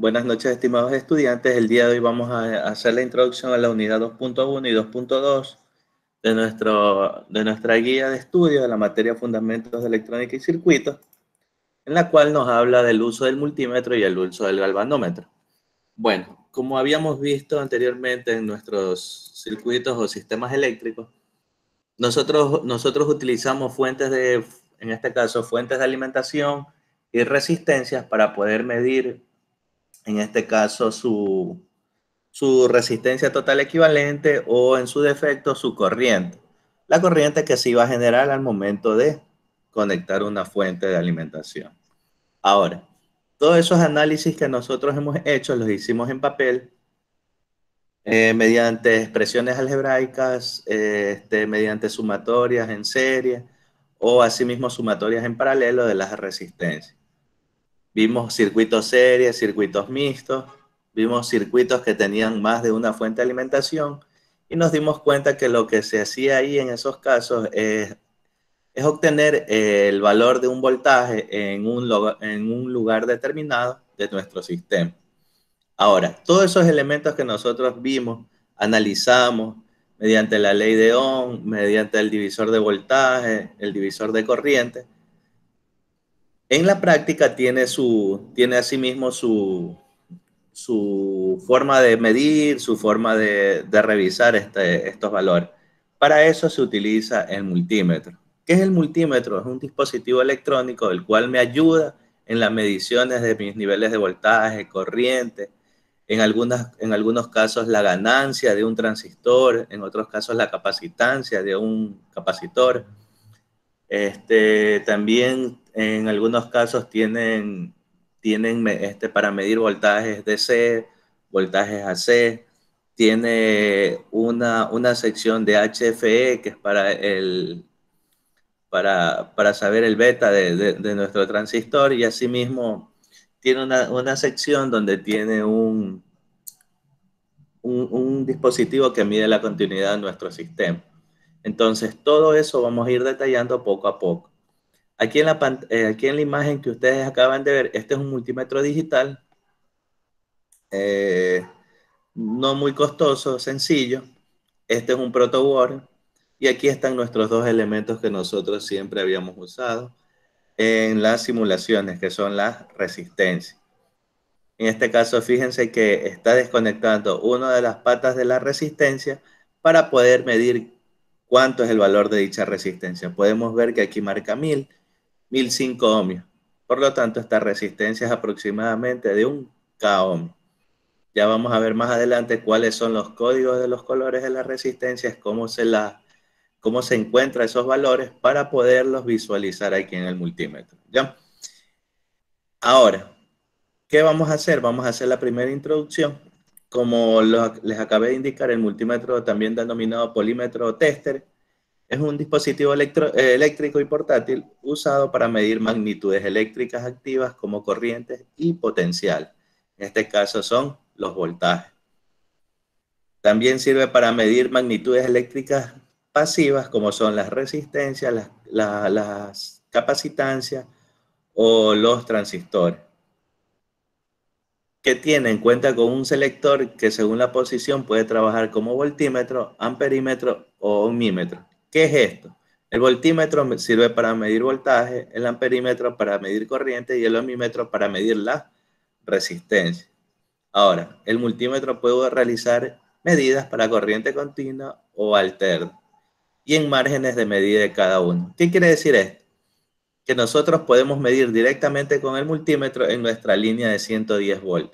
Buenas noches, estimados estudiantes. El día de hoy vamos a hacer la introducción a la unidad 2.1 y 2.2 de nuestra guía de estudio de la materia Fundamentos de Electrónica y Circuitos, en la cual nos habla del uso del multímetro y el uso del galvanómetro. Bueno, como habíamos visto anteriormente en nuestros circuitos o sistemas eléctricos, nosotros utilizamos en este caso, fuentes de alimentación y resistencias para poder medir, en este caso, su resistencia total equivalente o, en su defecto, su corriente. La corriente que se iba a generar al momento de conectar una fuente de alimentación. Ahora, todos esos análisis que nosotros hemos hecho los hicimos en papel, mediante expresiones algebraicas, mediante sumatorias en serie o asimismo sumatorias en paralelo de las resistencias. Vimos circuitos series, circuitos mixtos, vimos circuitos que tenían más de una fuente de alimentación y nos dimos cuenta que lo que se hacía ahí en esos casos es obtener el valor de un voltaje en un lugar determinado de nuestro sistema. Ahora, todos esos elementos que nosotros vimos, analizamos mediante la ley de Ohm, mediante el divisor de voltaje, el divisor de corriente, en la práctica tiene asimismo su forma de medir, su forma de revisar estos valores. Para eso se utiliza el multímetro. ¿Qué es el multímetro? Es un dispositivo electrónico el cual me ayuda en las mediciones de mis niveles de voltaje, corriente, en algunos casos la ganancia de un transistor, en otros casos la capacitancia de un capacitor. También en algunos casos tienen para medir voltajes DC, voltajes AC, tiene una sección de HFE que es para saber el beta de nuestro transistor, y asimismo tiene una sección donde tiene un dispositivo que mide la continuidad de nuestro sistema. Entonces, todo eso vamos a ir detallando poco a poco. Aquí en la imagen que ustedes acaban de ver, este es un multímetro digital, eh, no muy costoso, sencillo. Este es un protoboard y aquí están nuestros dos elementos que nosotros siempre habíamos usado en las simulaciones, que son las resistencias. En este caso, fíjense que está desconectando una de las patas de la resistencia para poder medir cuánto es el valor de dicha resistencia. Podemos ver que aquí marca 1005 ohmios. Por lo tanto, esta resistencia es aproximadamente de un K ohm. Ya vamos a ver más adelante cuáles son los códigos de los colores de las resistencias, cómo se encuentran esos valores para poderlos visualizar aquí en el multímetro. ¿Ya? Ahora, ¿qué vamos a hacer? Vamos a hacer la primera introducción. Como les acabé de indicar, el multímetro, también denominado polímetro tester, es un dispositivo eléctrico y portátil usado para medir magnitudes eléctricas activas como corrientes y potencial. En este caso son los voltajes. También sirve para medir magnitudes eléctricas pasivas como son las resistencias, las capacitancias o los transistores, que tienen en cuenta con un selector que, según la posición, puede trabajar como voltímetro, amperímetro o ohmímetro. ¿Qué es esto? El voltímetro sirve para medir voltaje, el amperímetro para medir corriente y el ohmímetro para medir la resistencia. Ahora, el multímetro puede realizar medidas para corriente continua o alterna y en márgenes de medida de cada uno. ¿Qué quiere decir esto? Que nosotros podemos medir directamente con el multímetro en nuestra línea de 110 voltios.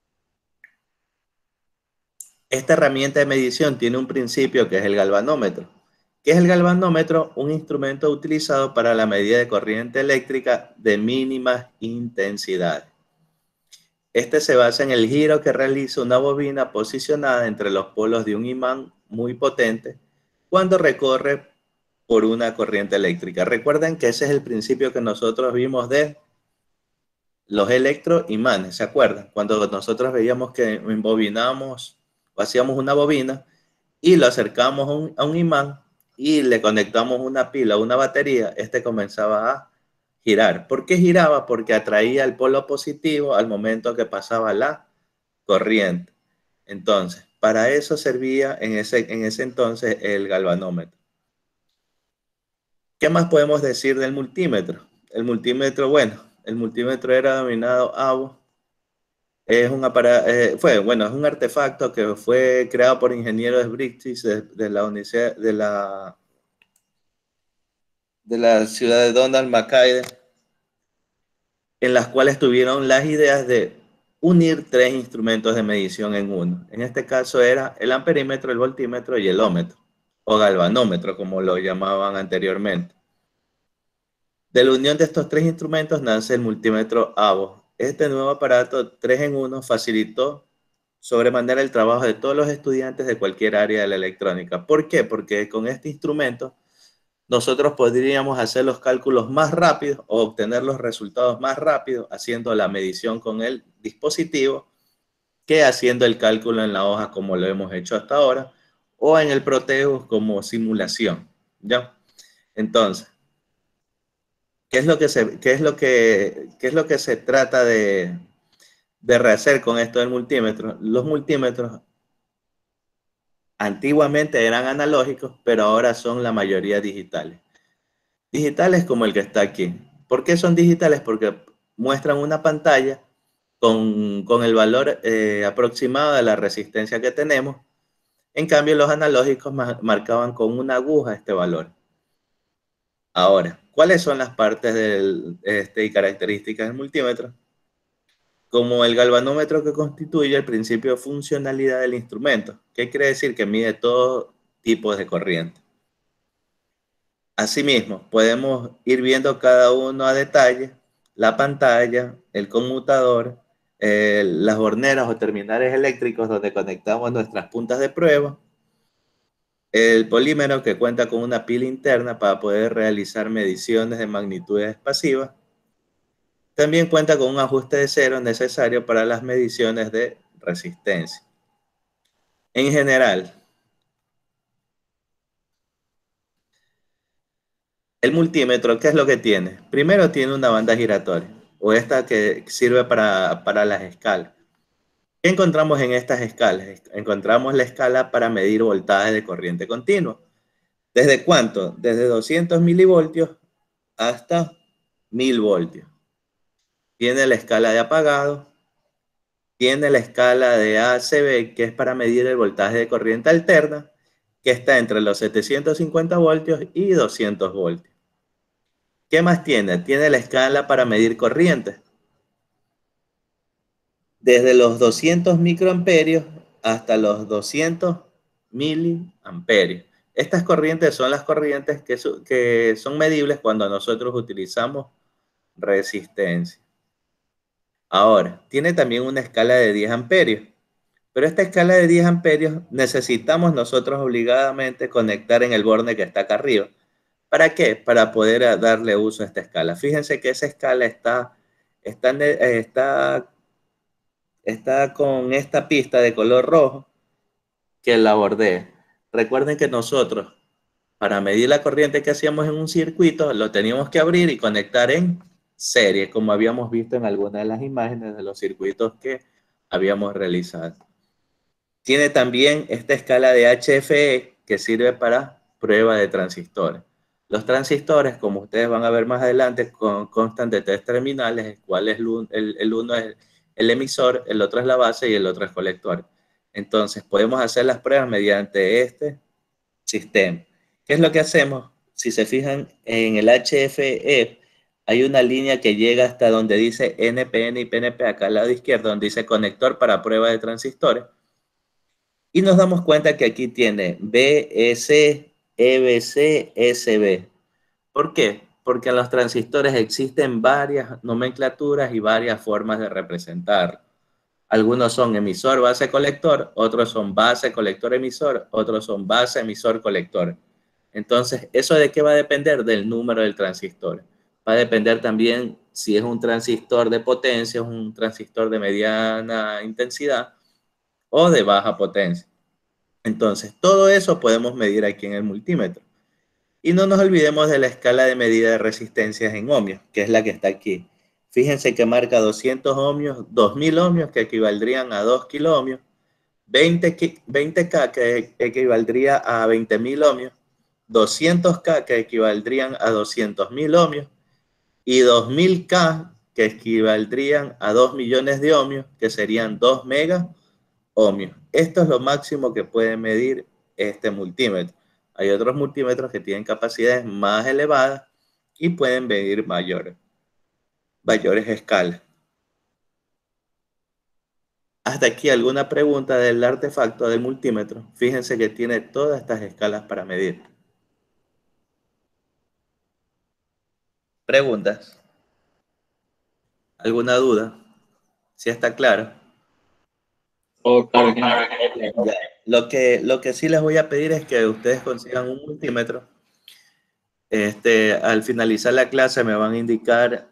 Esta herramienta de medición tiene un principio que es el galvanómetro. ¿Qué es el galvanómetro? Un instrumento utilizado para la medida de corriente eléctrica de mínima intensidad. Este se basa en el giro que realiza una bobina posicionada entre los polos de un imán muy potente cuando recorre por una corriente eléctrica. Recuerden que ese es el principio que nosotros vimos de los electroimanes, ¿se acuerdan? Cuando nosotros veíamos que embobinamos o hacíamos una bobina y lo acercamos a un imán y le conectamos una pila o una batería, este comenzaba a girar. ¿Por qué giraba? Porque atraía el polo positivo al momento que pasaba la corriente. Entonces, para eso servía en ese entonces el galvanómetro. ¿Qué más podemos decir del multímetro? El multímetro, bueno, el multímetro era denominado AVO. Es un artefacto que fue creado por ingenieros british de la universidad de la ciudad de Donald Mackay, en las cuales tuvieron las ideas de unir tres instrumentos de medición en uno. En este caso era el amperímetro, el voltímetro y el ómetro, o galvanómetro, como lo llamaban anteriormente. De la unión de estos tres instrumentos nace el multímetro AVO. Este nuevo aparato 3 en 1 facilitó sobremanera el trabajo de todos los estudiantes de cualquier área de la electrónica. ¿Por qué? Porque con este instrumento nosotros podríamos hacer los cálculos más rápidos o obtener los resultados más rápidos haciendo la medición con el dispositivo que haciendo el cálculo en la hoja como lo hemos hecho hasta ahora o en el Proteus como simulación. ¿Ya? Entonces, ¿qué es lo que se trata de rehacer con esto del multímetro? Los multímetros antiguamente eran analógicos, pero ahora son la mayoría digitales. Digitales como el que está aquí. ¿Por qué son digitales? Porque muestran una pantalla con el valor aproximado de la resistencia que tenemos. En cambio, los analógicos marcaban con una aguja este valor. Ahora, ¿cuáles son las partes y características del multímetro? Como el galvanómetro que constituye el principio de funcionalidad del instrumento. ¿Qué quiere decir? Que mide todo tipo de corriente. Asimismo, podemos ir viendo cada uno a detalle, la pantalla, el conmutador, las horneras o terminales eléctricos donde conectamos nuestras puntas de prueba, el polímero que cuenta con una pila interna para poder realizar mediciones de magnitudes pasivas. También cuenta con un ajuste de cero necesario para las mediciones de resistencia. En general, el multímetro, ¿qué es lo que tiene? Primero tiene una banda giratoria, o esta que sirve para las escalas. ¿Qué encontramos en estas escalas? Encontramos la escala para medir voltaje de corriente continua. ¿Desde cuánto? Desde 200 milivoltios hasta 1000 voltios. Tiene la escala de apagado, tiene la escala de ACB, que es para medir el voltaje de corriente alterna, que está entre los 750 voltios y 200 voltios. ¿Qué más tiene? Tiene la escala para medir corrientes, desde los 200 microamperios hasta los 200 miliamperios. Estas corrientes son las corrientes que son medibles cuando nosotros utilizamos resistencia. Ahora, tiene también una escala de 10 amperios, pero esta escala de 10 amperios necesitamos nosotros obligadamente conectar en el borne que está acá arriba. ¿Para qué? Para poder darle uso a esta escala. Fíjense que esa escala está con esta pista de color rojo que la bordea. Recuerden que nosotros, para medir la corriente que hacíamos en un circuito, lo teníamos que abrir y conectar en serie, como habíamos visto en algunas de las imágenes de los circuitos que habíamos realizado. Tiene también esta escala de HFE que sirve para prueba de transistores. Los transistores, como ustedes van a ver más adelante, constan de tres terminales, el cual es el uno es el emisor, el otro es la base y el otro es colector. Entonces, podemos hacer las pruebas mediante este sistema. ¿Qué es lo que hacemos? Si se fijan en el HFE, hay una línea que llega hasta donde dice NPN y PNP, acá al lado izquierdo, donde dice conector para prueba de transistores. Y nos damos cuenta que aquí tiene BS, EBC, SB. ¿Por qué? Porque en los transistores existen varias nomenclaturas y varias formas de representar. Algunos son emisor, base, colector, otros son base, colector, emisor, otros son base, emisor, colector. Entonces, ¿eso de qué va a depender? Del número del transistor. Va a depender también si es un transistor de potencia, un transistor de mediana intensidad o de baja potencia. Entonces, todo eso podemos medir aquí en el multímetro. Y no nos olvidemos de la escala de medida de resistencias en ohmios, que es la que está aquí. Fíjense que marca 200 ohmios, 2000 ohmios, que equivaldrían a 2 kiloohmios, 20K, que equivaldría a 20.000 ohmios, 200K, que equivaldrían a 200.000 ohmios, y 2000K, que equivaldrían a 2 millones de ohmios, que serían 2 mega ohmios. Esto es lo máximo que puede medir este multímetro. Hay otros multímetros que tienen capacidades más elevadas y pueden medir mayores escalas. Hasta aquí alguna pregunta del artefacto del multímetro. Fíjense que tiene todas estas escalas para medir. ¿Preguntas? ¿Alguna duda? ¿Si está claro? Oh, claro que Ya. Lo que sí les voy a pedir es que ustedes consigan un multímetro. Al finalizar la clase me van a indicar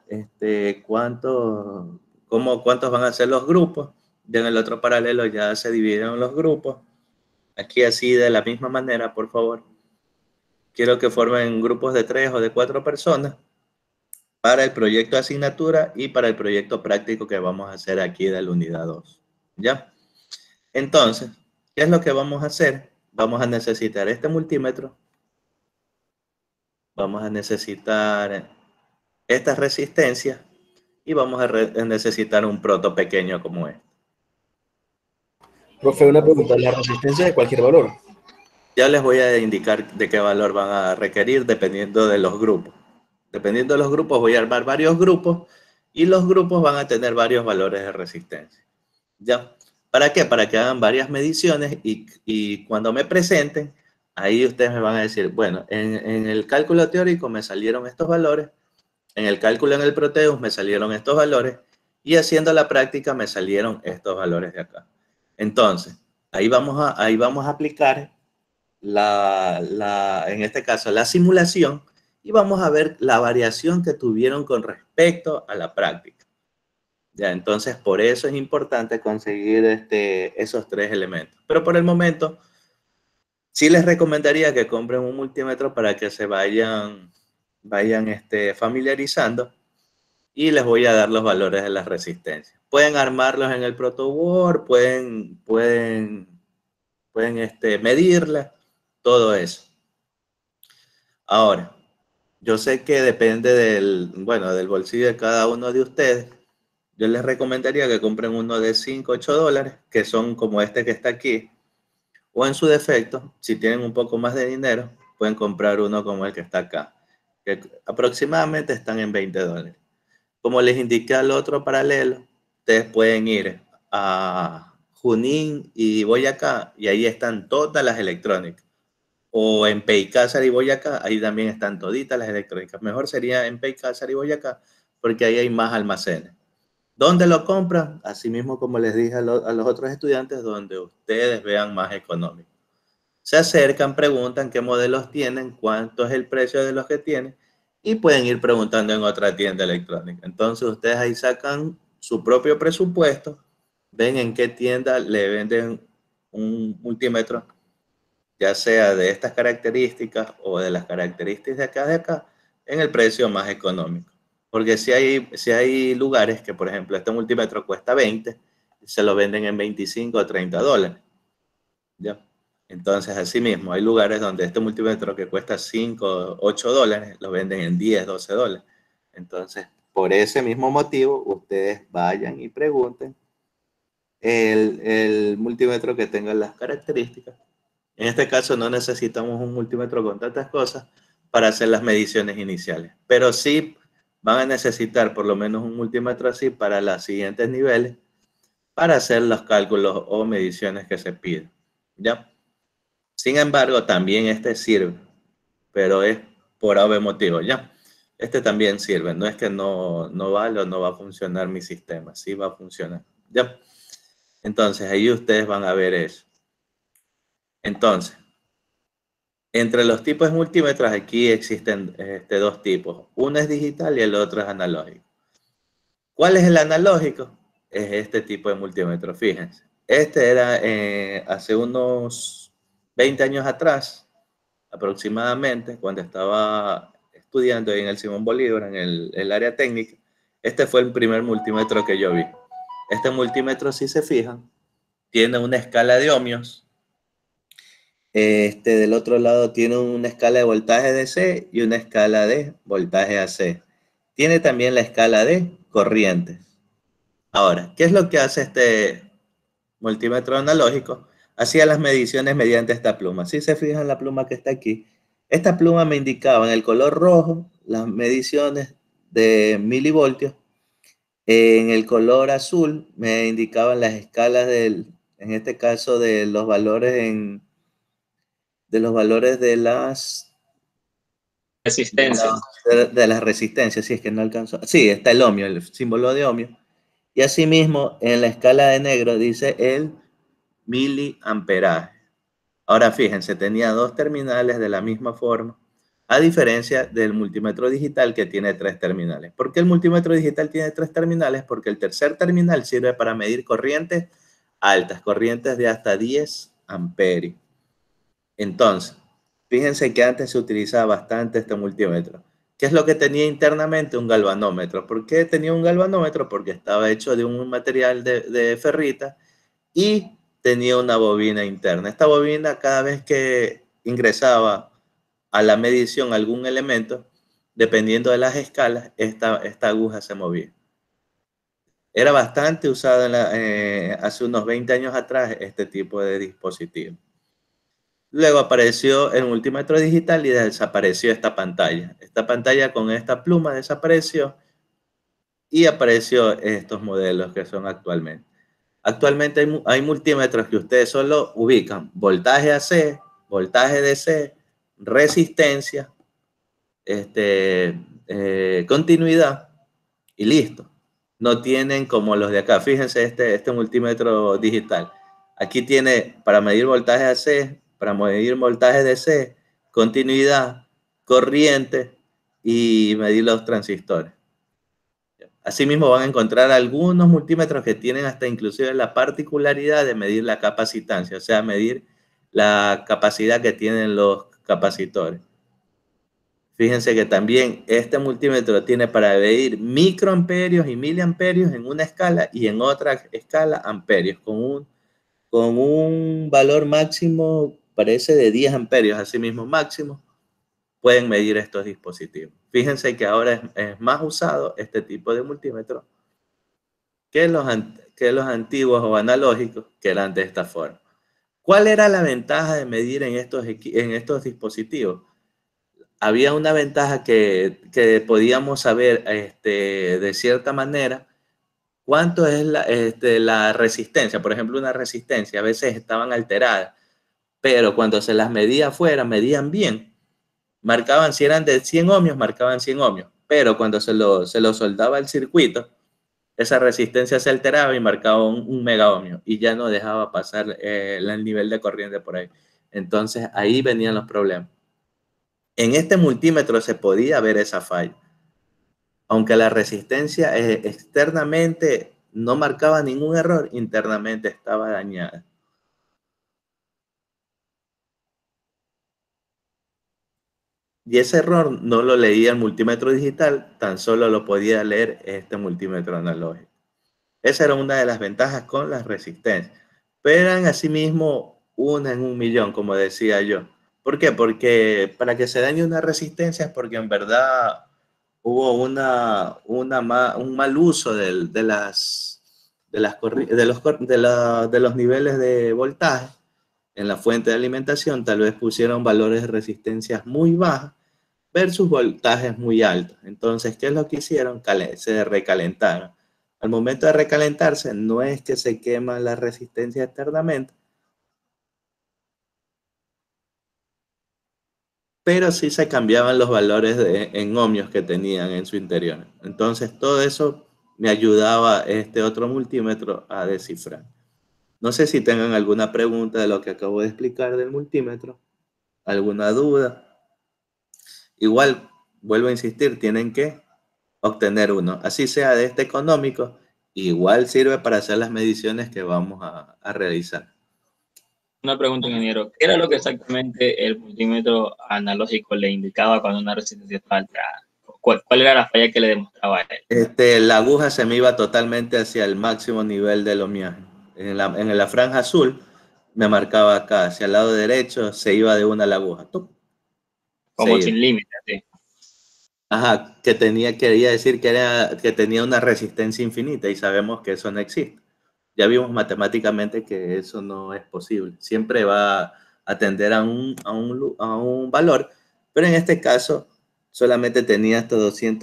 cuántos van a ser los grupos. Y en el otro paralelo ya se dividieron los grupos. Aquí así de la misma manera, por favor. Quiero que formen grupos de 3 o de 4 personas para el proyecto de asignatura y para el proyecto práctico que vamos a hacer aquí de la unidad 2. ¿Ya? Entonces, ¿qué es lo que vamos a hacer? Vamos a necesitar este multímetro, vamos a necesitar estas resistencias y vamos a necesitar un proto pequeño como este. Profe, una pregunta, ¿la resistencia de cualquier valor? Ya les voy a indicar de qué valor van a requerir dependiendo de los grupos. Dependiendo de los grupos voy a armar varios grupos y los grupos van a tener varios valores de resistencia. ¿Ya? ¿Para qué? Para que hagan varias mediciones y cuando me presenten, ahí ustedes me van a decir, bueno, en el cálculo teórico me salieron estos valores, en el cálculo en el Proteus me salieron estos valores y haciendo la práctica me salieron estos valores de acá. Entonces, ahí vamos a aplicar en este caso, la simulación y vamos a ver la variación que tuvieron con respecto a la práctica. Ya, entonces, por eso es importante conseguir esos 3 elementos. Pero por el momento, sí les recomendaría que compren un multímetro para que se vayan familiarizando y les voy a dar los valores de las resistencias. Pueden armarlos en el ProtoWord, pueden medirlas, todo eso. Ahora, yo sé que depende del bolsillo de cada uno de ustedes. Yo les recomendaría que compren uno de 5, $8, que son como este que está aquí. O en su defecto, si tienen un poco más de dinero, pueden comprar uno como el que está acá, que aproximadamente están en $20. Como les indiqué al otro paralelo, ustedes pueden ir a Junín y Boyacá y ahí están todas las electrónicas. O en Peicázar y Boyacá, ahí también están toditas las electrónicas. Mejor sería en Peicázar y Boyacá porque ahí hay más almacenes. ¿Dónde lo compran? Así mismo como les dije a los otros estudiantes, donde ustedes vean más económico. Se acercan, preguntan qué modelos tienen, cuánto es el precio de los que tienen y pueden ir preguntando en otra tienda electrónica. Entonces ustedes ahí sacan su propio presupuesto, ven en qué tienda le venden un multímetro, ya sea de estas características o de las características de acá, en el precio más económico. Porque si hay lugares que, por ejemplo, este multímetro cuesta 20, se lo venden en 25 o $30. ¿Ya? Entonces, así mismo, hay lugares donde este multímetro que cuesta 5 o $8, lo venden en 10, $12. Entonces, por ese mismo motivo, ustedes vayan y pregunten el multímetro que tenga las características. En este caso no necesitamos un multímetro con tantas cosas para hacer las mediciones iniciales, pero sí van a necesitar por lo menos un multímetro así para los siguientes niveles para hacer los cálculos o mediciones que se piden. ¿Ya? Sin embargo, también este sirve, pero es por obvio motivo, ¿ya? Este también sirve, no es que no vale o no va a funcionar mi sistema, sí va a funcionar, ¿ya? Entonces, ahí ustedes van a ver eso. Entonces, entre los tipos de multímetros aquí existen dos tipos. Uno es digital y el otro es analógico. ¿Cuál es el analógico? Es este tipo de multímetro, fíjense. Este era hace unos 20 años atrás, aproximadamente, cuando estaba estudiando en el Simón Bolívar, en el área técnica, este fue el primer multímetro que yo vi. Este multímetro, si se fijan, tiene una escala de ohmios. Del otro lado tiene una escala de voltaje DC y una escala de voltaje AC. Tiene también la escala de corrientes. Ahora, ¿qué es lo que hace este multímetro analógico? Hacía las mediciones mediante esta pluma. Si se fijan la pluma que está aquí, esta pluma me indicaba en el color rojo las mediciones de milivoltios. En el color azul me indicaban las escalas en este caso, de los valores de Resistencia. de las resistencias, si es que no alcanzó. Sí, está el ohmio, el símbolo de ohmio. Y asimismo, en la escala de negro dice el miliamperaje. Ahora fíjense, tenía dos terminales de la misma forma, a diferencia del multímetro digital que tiene tres terminales. ¿Por qué el multímetro digital tiene tres terminales? Porque el tercer terminal sirve para medir corrientes altas, corrientes de hasta 10 amperios. Entonces, fíjense que antes se utilizaba bastante este multímetro. ¿Qué es lo que tenía internamente? Un galvanómetro. ¿Por qué tenía un galvanómetro? Porque estaba hecho de un material de ferrita y tenía una bobina interna. Esta bobina, cada vez que ingresaba a la medición algún elemento, dependiendo de las escalas, esta aguja se movía. Era bastante usado hace unos 20 años atrás este tipo de dispositivo. Luego apareció el multímetro digital y desapareció esta pantalla. Esta pantalla con esta pluma desapareció y apareció estos modelos que son actualmente. Actualmente hay multímetros que ustedes solo ubican voltaje AC, voltaje DC, resistencia, continuidad y listo. No tienen como los de acá. Fíjense este multímetro digital. Aquí tiene para medir voltaje AC, para medir voltaje DC, continuidad, corriente y medir los transistores. Asimismo van a encontrar algunos multímetros que tienen hasta inclusive la particularidad de medir la capacitancia, o sea, medir la capacidad que tienen los capacitores. Fíjense que también este multímetro tiene para medir microamperios y miliamperios en una escala y en otra escala amperios, con un valor máximo, parece de 10 amperios, así mismo máximo, pueden medir estos dispositivos. Fíjense que ahora es más usado este tipo de multímetro que los antiguos o analógicos que eran de esta forma. ¿Cuál era la ventaja de medir en estos dispositivos? Había una ventaja que podíamos saber de cierta manera cuánto es la resistencia. Por ejemplo, una resistencia a veces estaban alteradas, pero cuando se las medía afuera, medían bien. Marcaban, si eran de 100 ohmios, marcaban 100 ohmios, pero cuando se lo soldaba el circuito, esa resistencia se alteraba y marcaba un mega ohmio y ya no dejaba pasar el nivel de corriente por ahí. Entonces ahí venían los problemas. En este multímetro se podía ver esa falla. Aunque la resistencia externamente no marcaba ningún error, internamente estaba dañada. Y ese error no lo leía el multímetro digital, tan solo lo podía leer este multímetro analógico. Esa era una de las ventajas con las resistencias. Pero eran asimismo una en un millón, como decía yo. ¿Por qué? Porque para que se dañe una resistencia es porque en verdad hubo un mal uso de los niveles de voltaje en la fuente de alimentación. Tal vez pusieron valores de resistencias muy bajas versus voltajes muy altos. Entonces, ¿qué es lo que hicieron? Se recalentaron. Al momento de recalentarse, no es que se quema la resistencia externamente, pero sí se cambiaban los valores en ohmios que tenían en su interior. Entonces, todo eso me ayudaba este otro multímetro a descifrar. No sé si tengan alguna pregunta de lo que acabo de explicar del multímetro, alguna duda. Igual, vuelvo a insistir, tienen que obtener uno, así sea de este económico, igual sirve para hacer las mediciones que vamos a realizar. Una pregunta, ingeniero. ¿Qué era lo que exactamente el multímetro analógico le indicaba cuando una resistencia estaba alterada? ¿Cuál era la falla que le demostraba a él? La aguja se me iba totalmente hacia el máximo nivel del ohmiaje. En la franja azul me marcaba acá, hacia el lado derecho se iba de una la aguja. ¡Tup! Se Como iba. sin límite, ¿sí? Ajá, quería decir que tenía una resistencia infinita y sabemos que eso no existe. Ya vimos matemáticamente que eso no es posible. Siempre va a tender a un valor, pero en este caso solamente tenía hasta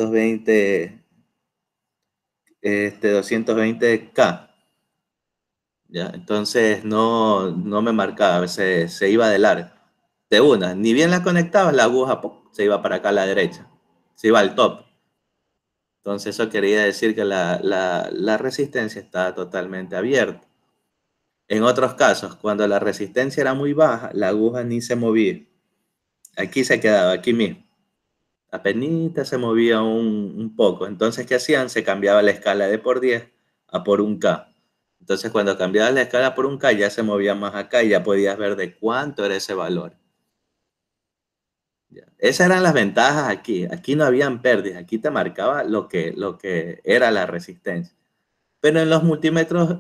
220K. ¿Ya? Entonces no me marcaba, se iba de largo. De una, ni bien la conectabas, la aguja ¡pum! Se iba para acá a la derecha, se iba al top. Entonces eso quería decir que la resistencia estaba totalmente abierta. En otros casos, cuando la resistencia era muy baja, la aguja ni se movía. Aquí se quedaba, aquí mismo. Apenas se movía un poco. Entonces, ¿qué hacían? Se cambiaba la escala de por 10 a por un K. Entonces, cuando cambiabas la escala por un K, ya se movía más acá y ya podías ver de cuánto era ese valor. Ya. Esas eran las ventajas aquí. Aquí no habían pérdidas. Aquí te marcaba lo que era la resistencia. Pero en los multímetros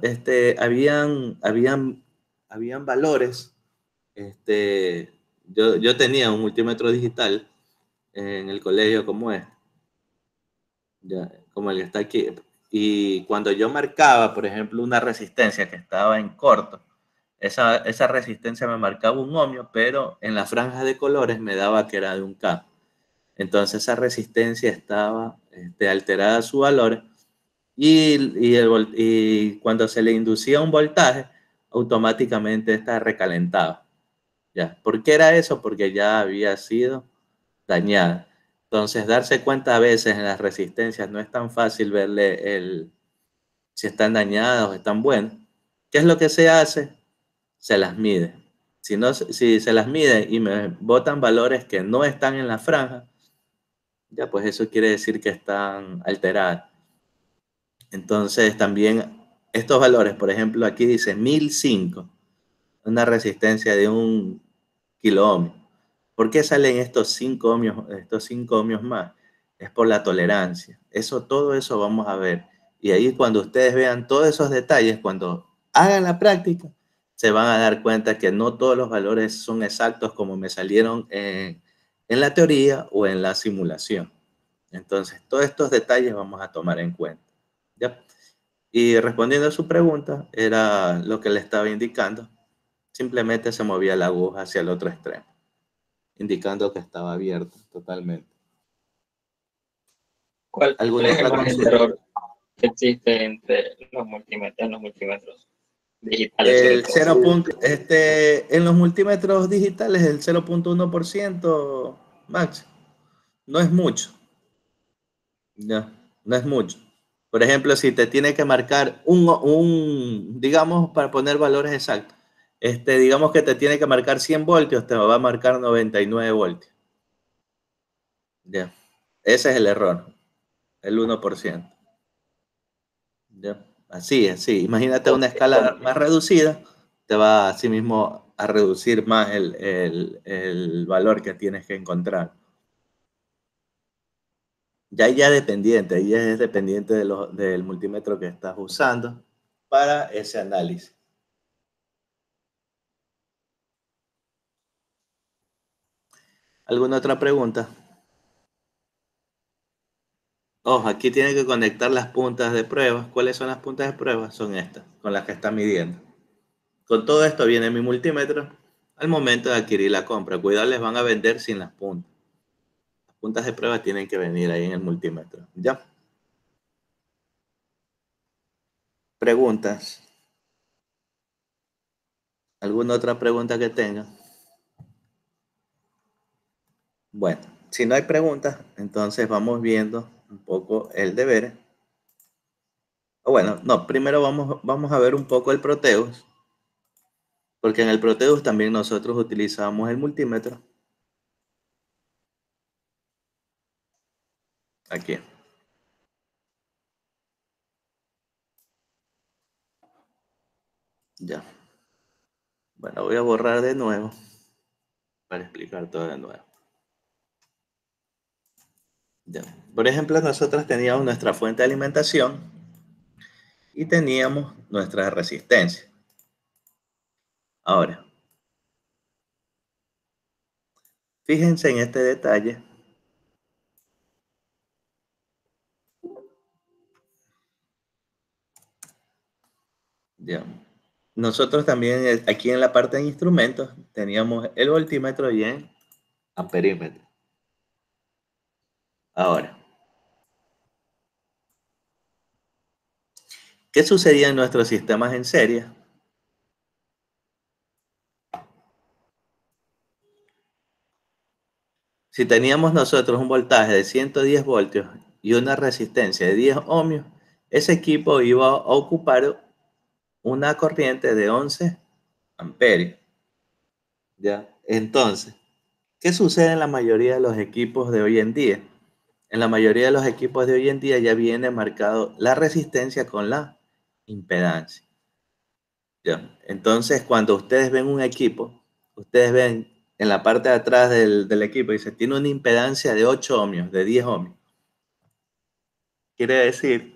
habían valores. Este, yo tenía un multímetro digital en el colegio como ya, como el que está aquí. Y cuando yo marcaba, por ejemplo, una resistencia que estaba en corto, esa resistencia me marcaba un ohmio, pero en la franja de colores me daba que era de un K. Entonces esa resistencia estaba alterada a su valor y cuando se le inducía un voltaje, automáticamente está recalentado. ¿Ya? ¿Por qué era eso? Porque ya había sido dañada. Entonces, darse cuenta a veces en las resistencias no es tan fácil verle si están dañadas o están buenas. ¿Qué es lo que se hace? Se las mide. Si se las mide y me botan valores que no están en la franja, ya pues eso quiere decir que están alteradas. Entonces, también estos valores, por ejemplo, aquí dice 1005, una resistencia de 1 kilo ohmio. ¿Por qué salen estos 5 ohmios más? Es por la tolerancia. Todo eso vamos a ver. Y ahí cuando ustedes vean todos esos detalles, cuando hagan la práctica, se van a dar cuenta que no todos los valores son exactos como me salieron en la teoría o en la simulación. Entonces, todos estos detalles vamos a tomar en cuenta. ¿Ya? Y respondiendo a su pregunta, era lo que le estaba indicando. Simplemente se movía la aguja hacia el otro extremo, indicando que estaba abierto totalmente. ¿Cuál ¿Alguna es el otra margen de consulta? error que existe entre los multímetros digitales, sobre El todo? 0. En los multímetros digitales, el 0,1% máximo. No es mucho. Ya, no es mucho. Por ejemplo, si te tiene que marcar digamos, para poner valores exactos, digamos que te tiene que marcar 100 voltios, te va a marcar 99 voltios. Ya, ese es el error, el 1%. Ya, así es, sí. Imagínate una escala más reducida, te va así mismo a reducir más el valor que tienes que encontrar. Ya es dependiente del multímetro que estás usando para ese análisis. ¿Alguna otra pregunta? Ojo, aquí tiene que conectar las puntas de prueba. ¿Cuáles son las puntas de prueba? Son estas, con las que está midiendo. Con todo esto viene mi multímetro al momento de adquirir la compra. Cuidado, les van a vender sin las puntas. Las puntas de prueba tienen que venir ahí en el multímetro. ¿Ya? Preguntas. ¿Alguna otra pregunta que tenga? Bueno, si no hay preguntas, entonces vamos viendo un poco el deber. O bueno, no, primero vamos a ver un poco el Proteus, porque en el Proteus también nosotros utilizamos el multímetro. Aquí, ya. Bueno, voy a borrar de nuevo para explicar todo de nuevo. Ya. Por ejemplo, nosotros teníamos nuestra fuente de alimentación y teníamos nuestra resistencia. Ahora, fíjense en este detalle. Ya. Nosotros también aquí en la parte de instrumentos teníamos el voltímetro y el amperímetro. Ahora, ¿qué sucedía en nuestros sistemas en serie? Si teníamos nosotros un voltaje de 110 voltios y una resistencia de 10 ohmios, ese equipo iba a ocupar una corriente de 11 amperios. ¿Ya? Entonces, ¿qué sucede en la mayoría de los equipos de hoy en día? En la mayoría de los equipos de hoy en día ya viene marcado la resistencia con la impedancia. ¿Ya? Entonces, cuando ustedes ven un equipo, ustedes ven en la parte de atrás del equipo, dice, tiene una impedancia de 8 ohmios, de 10 ohmios. Quiere decir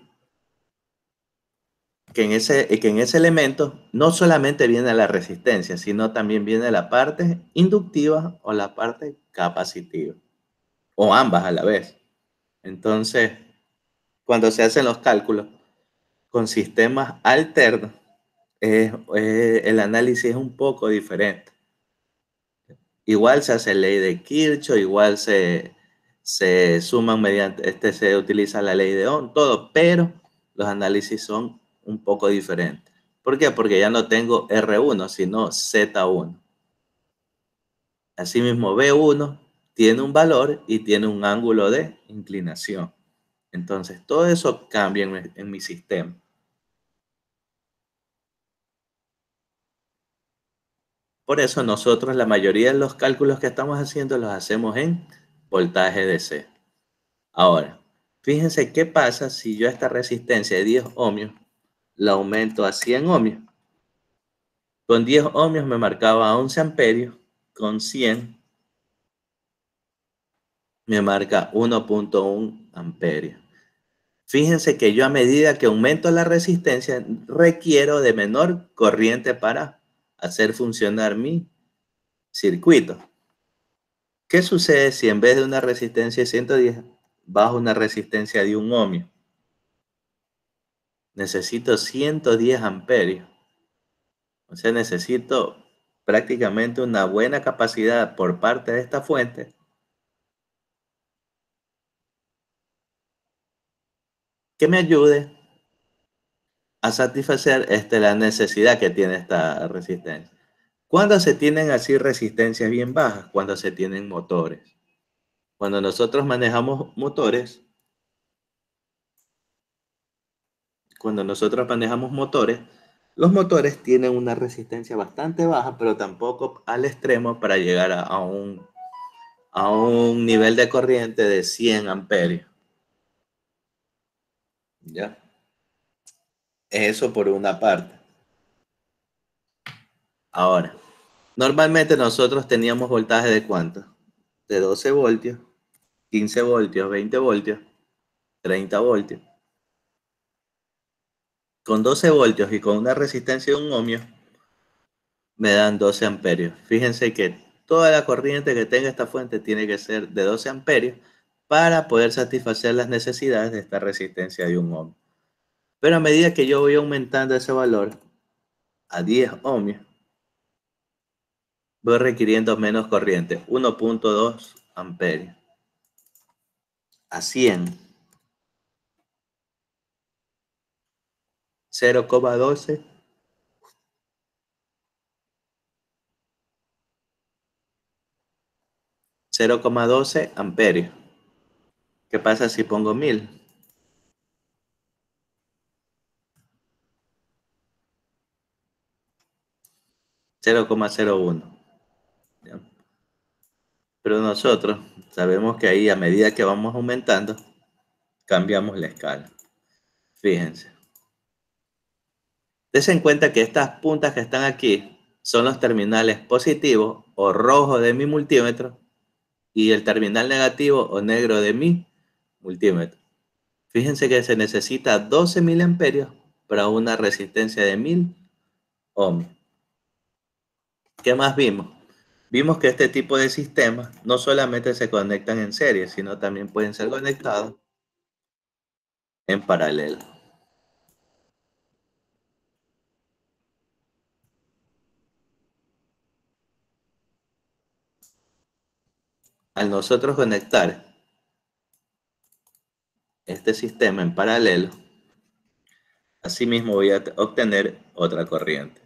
que en ese elemento no solamente viene la resistencia, sino también viene la parte inductiva o la parte capacitiva, o ambas a la vez. Entonces, cuando se hacen los cálculos con sistemas alternos, el análisis es un poco diferente. Igual se hace ley de Kirchhoff, igual se suman mediante, se utiliza la ley de Ohm, todo, pero los análisis son un poco diferentes. ¿Por qué? Porque ya no tengo R1, sino Z1. Asimismo, B1 tiene un valor y tiene un ángulo de inclinación. Entonces, todo eso cambia en mi sistema. Por eso nosotros la mayoría de los cálculos que estamos haciendo los hacemos en voltaje DC. Ahora, fíjense qué pasa si yo esta resistencia de 10 ohmios la aumento a 100 ohmios. Con 10 ohmios me marcaba 11 amperios, con 100 me marca 1.1 amperios. Fíjense que yo a medida que aumento la resistencia requiero de menor corriente para hacer funcionar mi circuito. ¿Qué sucede si en vez de una resistencia de 110 bajo una resistencia de 1 ohmio? Necesito 110 amperios. O sea, necesito prácticamente una buena capacidad por parte de esta fuente que me ayude a satisfacer la necesidad que tiene esta resistencia. ¿Cuándo se tienen así resistencias bien bajas? Cuando se tienen motores. Cuando nosotros manejamos motores, los motores tienen una resistencia bastante baja, pero tampoco al extremo para llegar a un nivel de corriente de 100 amperios. ¿Ya? Eso por una parte. Ahora, normalmente nosotros teníamos voltaje de ¿cuánto? De 12 voltios, 15 voltios, 20 voltios, 30 voltios. Con 12 voltios y con una resistencia de 1 ohmio, me dan 12 amperios. Fíjense que toda la corriente que tenga esta fuente tiene que ser de 12 amperios para poder satisfacer las necesidades de esta resistencia de 1 ohmio. Pero a medida que yo voy aumentando ese valor a 10 ohmios, voy requiriendo menos corriente, 1.2 amperios. A 100, 0,12, 0,12 amperios. ¿Qué pasa si pongo 1000? 0,01. Pero nosotros sabemos que ahí a medida que vamos aumentando, cambiamos la escala. Fíjense. Dense en cuenta que estas puntas que están aquí son los terminales positivos o rojos de mi multímetro y el terminal negativo o negro de mi multímetro. Fíjense que se necesita 12 miliamperios para una resistencia de 1000 ohms. ¿Qué más vimos? Vimos que este tipo de sistemas no solamente se conectan en serie, sino también pueden ser conectados en paralelo. Al nosotros conectar este sistema en paralelo, asimismo voy a obtener otra corriente.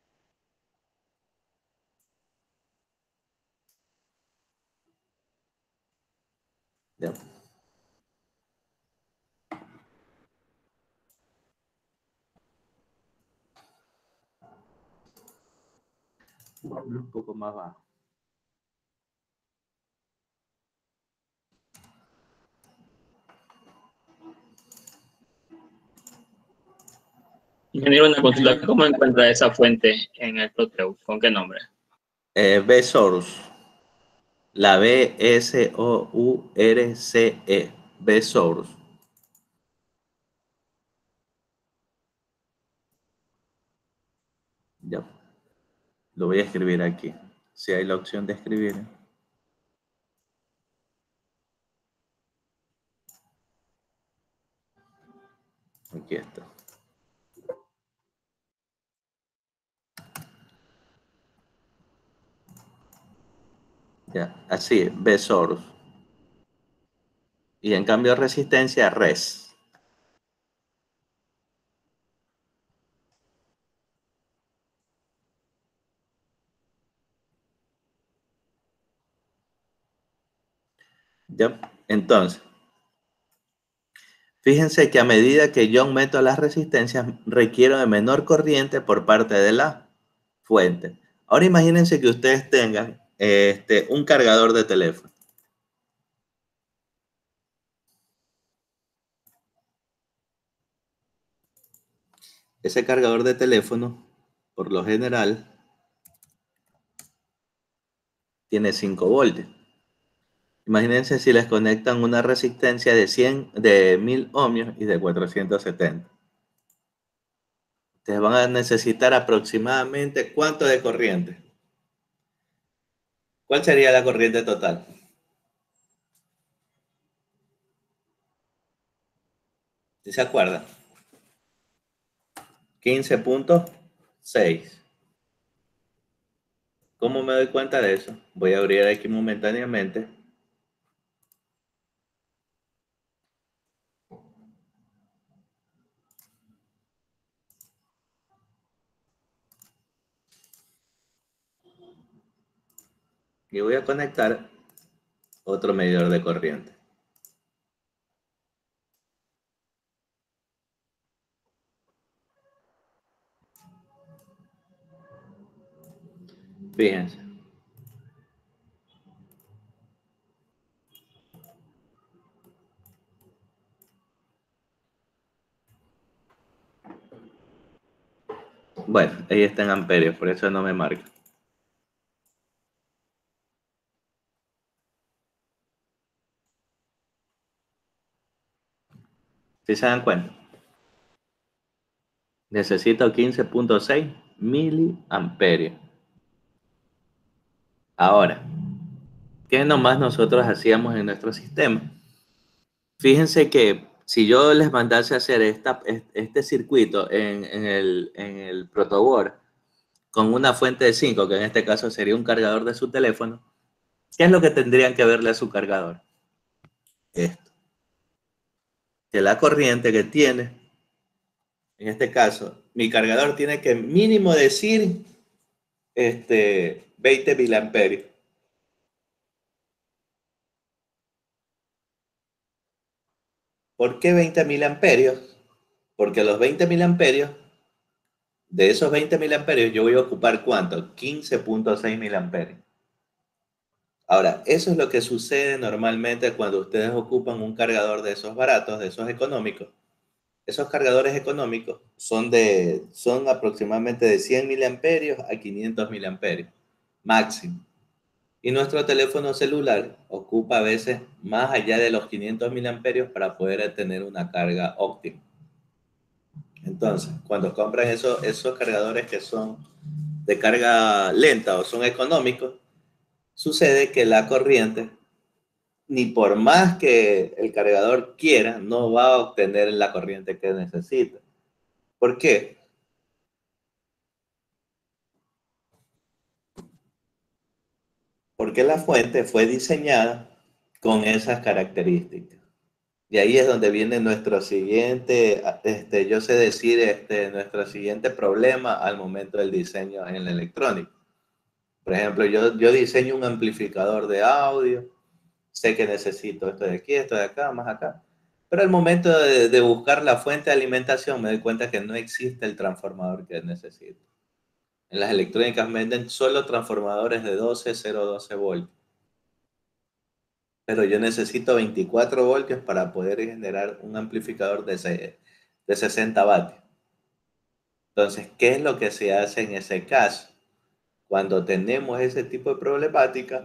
¿Ya? Un poco más bajo. Ingeniero, una consulta, ¿cómo encuentra esa fuente en el Proteus? ¿Con qué nombre? Besource. La Besource. Besource. Ya. Lo voy a escribir aquí. Si hay la opción de escribir. Aquí está. Ya, así, Besource. Y en cambio resistencia, res. ¿Ya? Entonces, fíjense que a medida que yo aumento las resistencias, requiero de menor corriente por parte de la fuente. Ahora imagínense que ustedes tengan un cargador de teléfono. Ese cargador de teléfono, por lo general, tiene 5 voltios. Imagínense si les conectan una resistencia de 1000 ohmios y de 470. Ustedes van a necesitar aproximadamente ¿cuánto de corriente? ¿Cuál sería la corriente total? ¿Sí se acuerdan? 15.6. ¿Cómo me doy cuenta de eso? Voy a abrir aquí momentáneamente. Y voy a conectar otro medidor de corriente. Fíjense. Bueno, ahí está en amperios, por eso no me marca. ¿Sí se dan cuenta? Necesito 15.6 miliamperios. Ahora, ¿qué nomás nosotros hacíamos en nuestro sistema? Fíjense que si yo les mandase a hacer este circuito en el protoboard con una fuente de 5, que en este caso sería un cargador de su teléfono, ¿qué es lo que tendrían que verle a su cargador? Esto. Que la corriente que tiene, en este caso, mi cargador tiene que mínimo decir 20 miliamperios. ¿Por qué 20 miliamperios? Porque los 20 miliamperios, de esos 20 miliamperios, yo voy a ocupar ¿cuánto? 15.6 miliamperios. Ahora, eso es lo que sucede normalmente cuando ustedes ocupan un cargador de esos baratos, de esos económicos. Esos cargadores económicos son aproximadamente de 100 miliamperios a 500 miliamperios, máximo. Y nuestro teléfono celular ocupa a veces más allá de los 500 miliamperios para poder tener una carga óptima. Entonces, cuando compran esos cargadores que son de carga lenta o son económicos, sucede que la corriente, ni por más que el cargador quiera, no va a obtener la corriente que necesita. ¿Por qué? Porque la fuente fue diseñada con esas características. Y ahí es donde viene nuestro siguiente, yo sé decir, nuestro siguiente problema al momento del diseño en la electrónica. Por ejemplo, yo diseño un amplificador de audio, sé que necesito esto de aquí, esto de acá, más acá. Pero al momento de buscar la fuente de alimentación me doy cuenta que no existe el transformador que necesito. En las electrónicas venden solo transformadores de 12, 0,12 voltios. Pero yo necesito 24 voltios para poder generar un amplificador de 60 vatios. Entonces, ¿qué es lo que se hace en ese caso? Cuando tenemos ese tipo de problemática,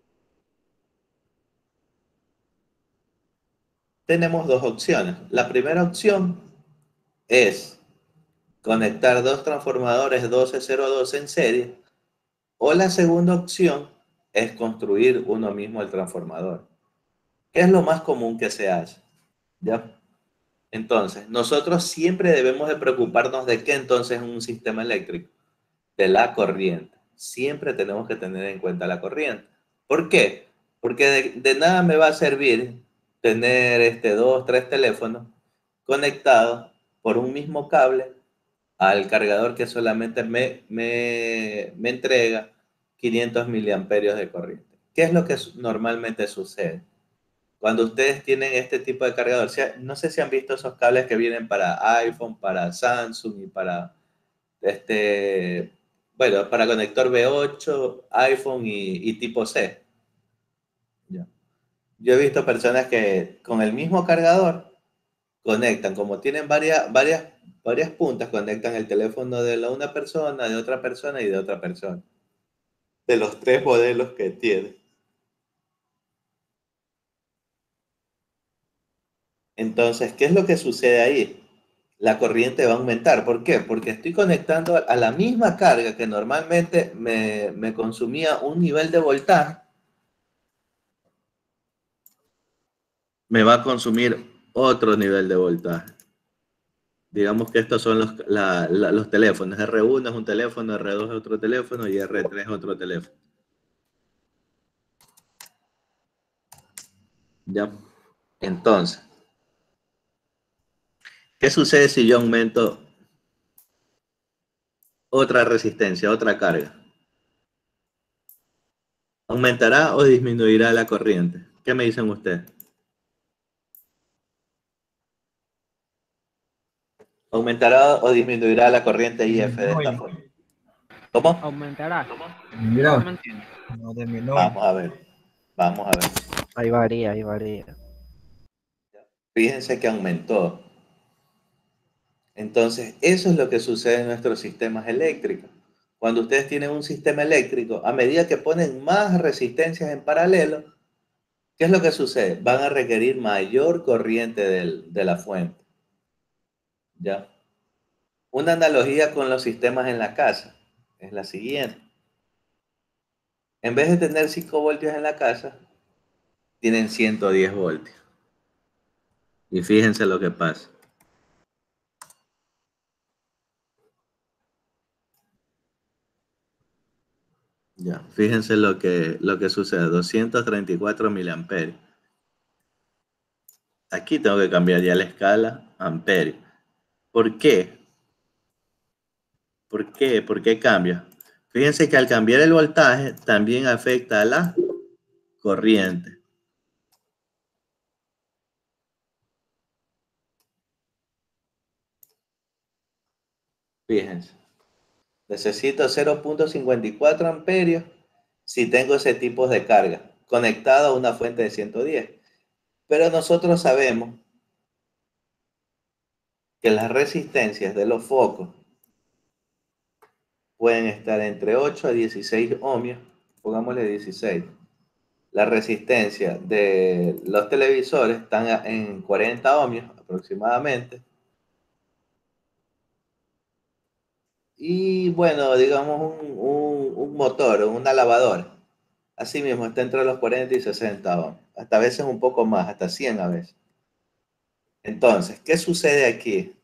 tenemos dos opciones. La primera opción es conectar dos transformadores 1202 en serie, o la segunda opción es construir uno mismo el transformador, que es lo más común que se hace. ¿Ya? Entonces, nosotros siempre debemos de preocuparnos de qué entonces es un sistema eléctrico, de la corriente. Siempre tenemos que tener en cuenta la corriente. ¿Por qué? Porque de nada me va a servir tener dos, tres teléfonos conectados por un mismo cable al cargador que solamente me entrega 500 miliamperios de corriente. ¿Qué es lo que normalmente sucede? Cuando ustedes tienen este tipo de cargador, no sé si han visto esos cables que vienen para iPhone, para Samsung y para bueno, para conector V8, iPhone y tipo C. Ya. Yo he visto personas que con el mismo cargador conectan, como tienen varias puntas, conectan el teléfono de una persona, de otra persona y de otra persona. De los tres modelos que tiene. Entonces, ¿qué es lo que sucede ahí? La corriente va a aumentar. ¿Por qué? Porque estoy conectando a la misma carga que normalmente me consumía un nivel de voltaje, me va a consumir otro nivel de voltaje. Digamos que estos son los teléfonos. R1 es un teléfono, R2 es otro teléfono y R3 es otro teléfono. ¿Ya? Entonces, ¿qué sucede si yo aumento otra resistencia, otra carga? ¿Aumentará o disminuirá la corriente? ¿Qué me dicen ustedes? ¿Aumentará o disminuirá la corriente IF de esta forma? ¿Cómo? Aumentará. Mira, No entiendo. no terminó. Vamos a ver. Vamos a ver. Ahí varía, ahí varía. Fíjense que aumentó. Entonces, eso es lo que sucede en nuestros sistemas eléctricos. Cuando ustedes tienen un sistema eléctrico, a medida que ponen más resistencias en paralelo, ¿qué es lo que sucede? Van a requerir mayor corriente de la fuente. ¿Ya? Una analogía con los sistemas en la casa es la siguiente. En vez de tener 5 voltios en la casa, tienen 110 voltios. Y fíjense lo que pasa. Ya, fíjense lo que sucede, 234 miliamperios. Aquí tengo que cambiar ya la escala a amperios. ¿Por qué? ¿Por qué? ¿Por qué cambia? Fíjense que al cambiar el voltaje también afecta a la corriente. Fíjense, necesito 0,54 amperios si tengo ese tipo de carga conectado a una fuente de 110. Pero nosotros sabemos que las resistencias de los focos pueden estar entre 8 a 16 ohmios, pongámosle 16. La resistencia de los televisores están en 40 ohmios aproximadamente. Y bueno, digamos un motor, una lavadora. Así mismo está entre los 40 y 60 ohmios. Hasta a veces un poco más, hasta 100 a veces. Entonces, ¿qué sucede aquí?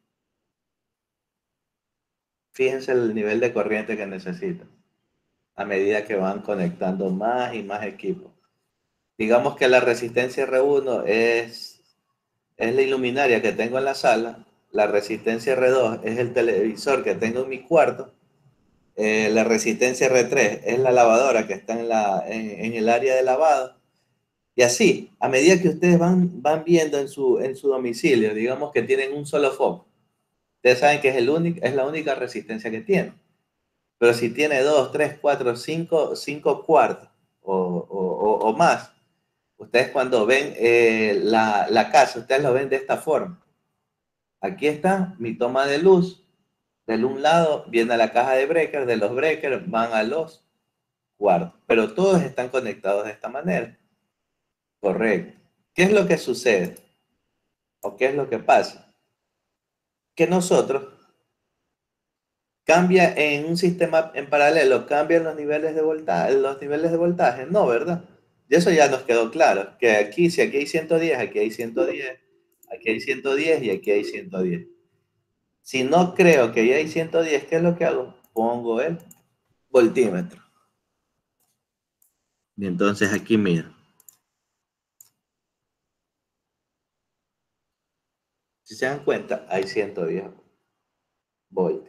Fíjense el nivel de corriente que necesitan a medida que van conectando más y más equipos. Digamos que la resistencia R1 es la iluminaria que tengo en la sala, la resistencia R2 es el televisor que tengo en mi cuarto, la resistencia R3 es la lavadora que está en el área de lavado. Y así, a medida que ustedes van viendo en su domicilio, digamos que tienen un solo foco, ustedes saben que es la única resistencia que tienen. Pero si tiene 2, 3, 4, 5 cuartos o más, ustedes cuando ven la casa, ustedes lo ven de esta forma. Aquí está mi toma de luz. Del un lado viene la caja de breakers, de los breakers van a los cuartos. Pero todos están conectados de esta manera. Correcto. ¿Qué es lo que sucede? ¿O qué es lo que pasa? Que nosotros cambia en un sistema en paralelo, cambian los niveles de voltaje, no, ¿verdad? Y eso ya nos quedó claro, que aquí, si aquí hay 110, aquí hay 110, aquí hay 110 y aquí hay 110. Si no creo que ya hay 110, ¿qué es lo que hago? Pongo el voltímetro. Y entonces aquí mira. Si se dan cuenta, hay 110 voltios.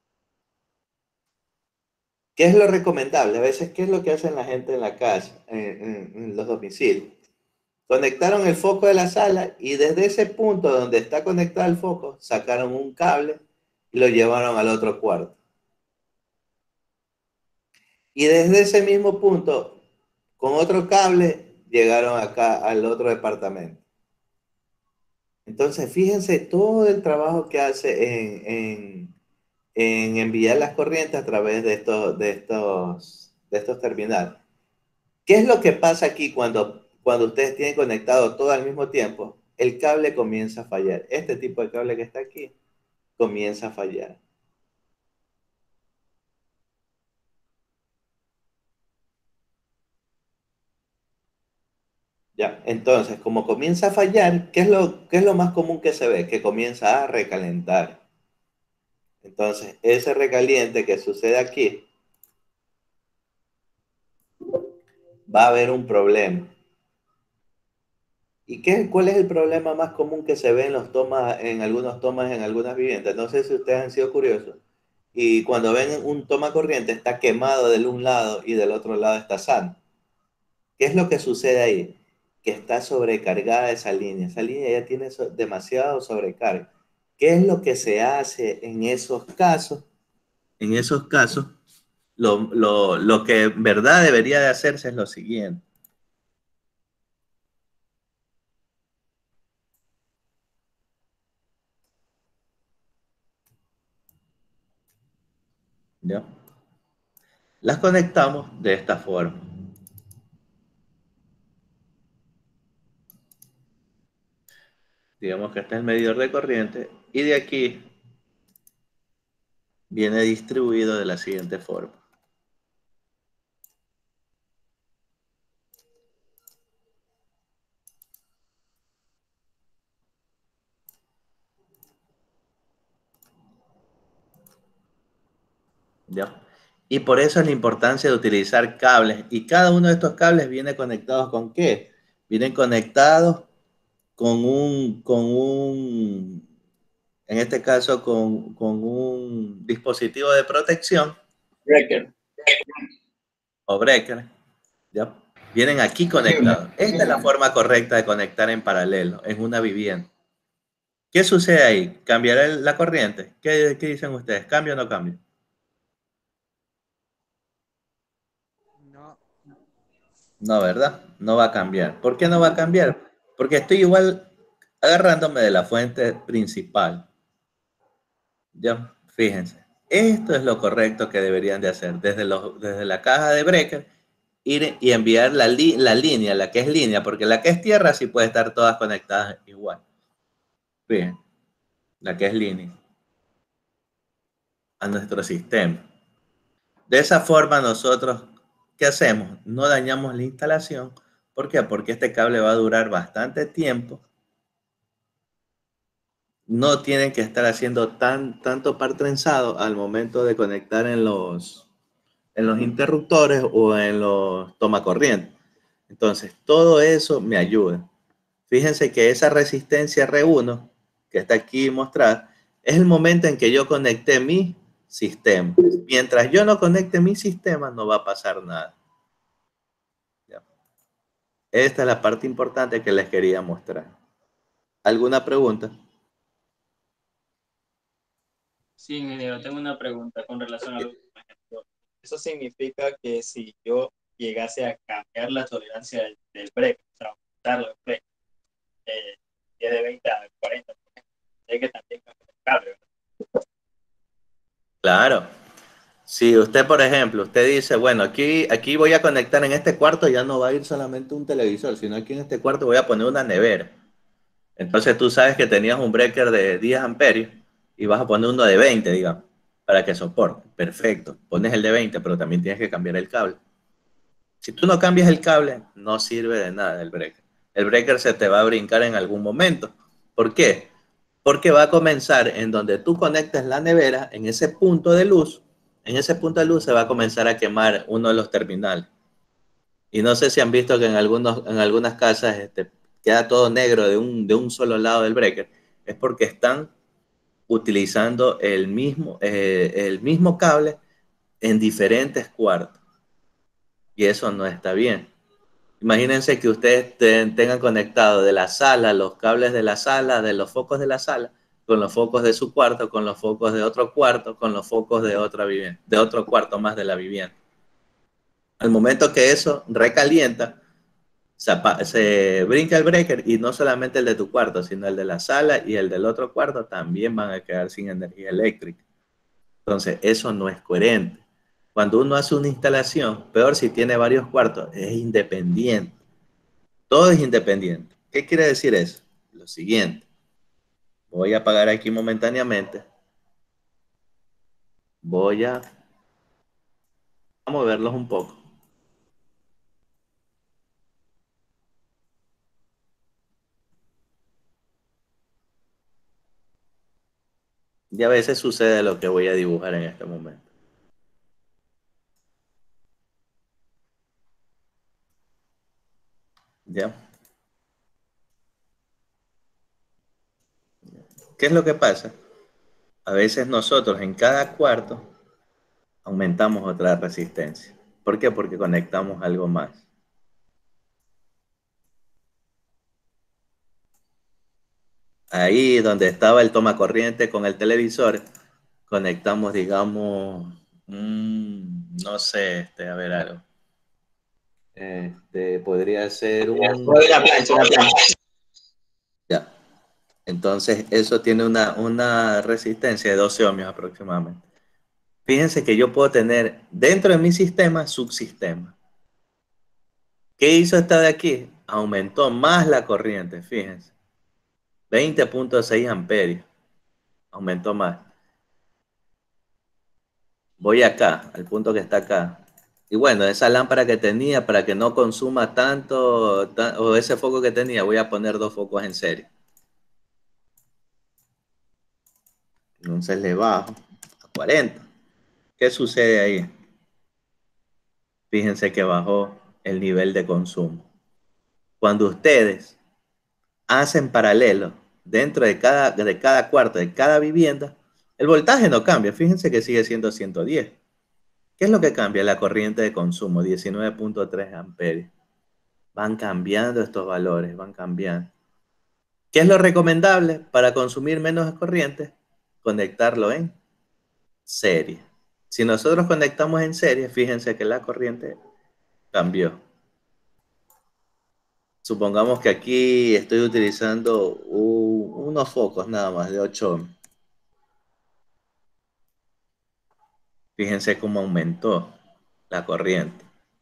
¿Qué es lo recomendable? A veces, ¿qué es lo que hacen la gente en la casa, en los domicilios? Conectaron el foco de la sala y desde ese punto donde está conectado el foco, sacaron un cable y lo llevaron al otro cuarto. Y desde ese mismo punto, con otro cable, llegaron acá al otro departamento. Entonces, fíjense todo el trabajo que hace en enviar las corrientes a través de estos terminales. ¿Qué es lo que pasa aquí cuando ustedes tienen conectado todo al mismo tiempo? El cable comienza a fallar. Este tipo de cable que está aquí comienza a fallar. ¿Ya? Entonces, como comienza a fallar, ¿qué es lo más común que se ve? Que comienza a recalentar. Entonces, ese recaliente que sucede aquí, va a haber un problema. ¿Y cuál es el problema más común que se ve en algunos tomas, en algunas viviendas? No sé si ustedes han sido curiosos. Y cuando ven un toma corriente, está quemado del un lado y del otro lado está sano. ¿Qué es lo que sucede ahí? Que está sobrecargada esa línea. Esa línea ya tiene demasiado sobrecarga. ¿Qué es lo que se hace en esos casos? En esos casos, lo que en verdad debería de hacerse es lo siguiente. ¿Ya? Las conectamos de esta forma. Digamos que este es el medidor de corriente y de aquí viene distribuido de la siguiente forma. ¿Ya? Y por eso es la importancia de utilizar cables. Y cada uno de estos cables viene conectados ¿con qué? Vienen conectados en este caso, con un dispositivo de protección Breaker. o breaker. ¿Ya? Vienen aquí conectados. Esta es la forma correcta de conectar en paralelo en una vivienda. ¿Qué sucede ahí? ¿Cambiará la corriente? ¿Qué dicen ustedes? ¿Cambio o no cambio? No. No, ¿verdad? No va a cambiar. ¿Por qué no va a cambiar? Porque estoy igual agarrándome de la fuente principal. Ya, fíjense. Esto es lo correcto que deberían de hacer. Desde la caja de breaker, ir y enviar la línea, la que es línea, porque la que es tierra sí puede estar todas conectadas igual. Fíjense, la que es línea, a nuestro sistema. De esa forma nosotros, ¿qué hacemos? No dañamos la instalación. ¿Por qué? Porque este cable va a durar bastante tiempo. No tienen que estar haciendo tanto par trenzado al momento de conectar en los interruptores o en los tomacorrientes. Entonces, todo eso me ayuda. Fíjense que esa resistencia R1 que está aquí mostrada es el momento en que yo conecté mi sistema. Mientras yo no conecte mi sistema, no va a pasar nada. ¿Ya? Esta es la parte importante que les quería mostrar. ¿Alguna pregunta? Sí, ingeniero, tengo una pregunta con relación a lo que ejemplo. Eso significa que si yo llegase a cambiar la tolerancia del break, o sea, aumentar el break, eh, de 20 a 40, por ejemplo, hay que también cambiar el cable, ¿verdad? Claro. Si usted, por ejemplo, usted dice, bueno, aquí voy a conectar en este cuarto, ya no va a ir solamente un televisor, sino aquí en este cuarto voy a poner una nevera. Entonces tú sabes que tenías un breaker de 10 amperios y vas a poner uno de 20, digamos, para que soporte. Perfecto. Pones el de 20, pero también tienes que cambiar el cable. Si tú no cambias el cable, no sirve de nada el breaker. El breaker se te va a brincar en algún momento. ¿Por qué? Porque va a comenzar en donde tú conectas la nevera, en ese punto de luz, en ese punto de luz se va a comenzar a quemar uno de los terminales. Y no sé si han visto que en algunas casas queda todo negro de un solo lado del breaker. Es porque están utilizando el mismo cable en diferentes cuartos. Y eso no está bien. Imagínense que ustedes tengan conectado de la sala, los cables de la sala, de los focos de la sala, con los focos de su cuarto, con los focos de otro cuarto, con los focos de otra vivienda, de otro cuarto más de la vivienda. Al momento que eso recalienta, se brinca el breaker y no solamente el de tu cuarto, sino el de la sala y el del otro cuarto también van a quedar sin energía eléctrica. Entonces, eso no es coherente. Cuando uno hace una instalación, peor si tiene varios cuartos, es independiente. Todo es independiente. ¿Qué quiere decir eso? Lo siguiente. Voy a apagar aquí momentáneamente. A moverlos un poco. Y a veces sucede lo que voy a dibujar en este momento. ¿Ya? ¿Qué es lo que pasa? A veces nosotros en cada cuarto aumentamos otra resistencia. ¿Por qué? Porque conectamos algo más. Ahí donde estaba el toma corriente con el televisor, conectamos, digamos, no sé, a ver algo. Podría ser Una plancha, una plancha. Ya. Entonces, eso tiene una resistencia de 12 ohmios aproximadamente. Fíjense que yo puedo tener dentro de mi sistema subsistemas. ¿Qué hizo esta de aquí? Aumentó más la corriente, fíjense. 20.6 amperios. Aumentó más. Voy acá, al punto que está acá. Y bueno, esa lámpara que tenía para que no consuma tanto, o ese foco que tenía, voy a poner dos focos en serie. Entonces le bajo a 40. ¿Qué sucede ahí? Fíjense que bajó el nivel de consumo. Cuando ustedes hacen paralelo dentro de cada cuarto, de cada vivienda, el voltaje no cambia. Fíjense que sigue siendo 110. ¿Qué es lo que cambia? La corriente de consumo, 19.3 amperios. Van cambiando estos valores, van cambiando. ¿Qué es lo recomendable para consumir menos corriente? Conectarlo en serie. Si nosotros conectamos en serie, fíjense que la corriente cambió. Supongamos que aquí estoy utilizando unos focos nada más de 8 ohms. Fíjense cómo aumentó la corriente.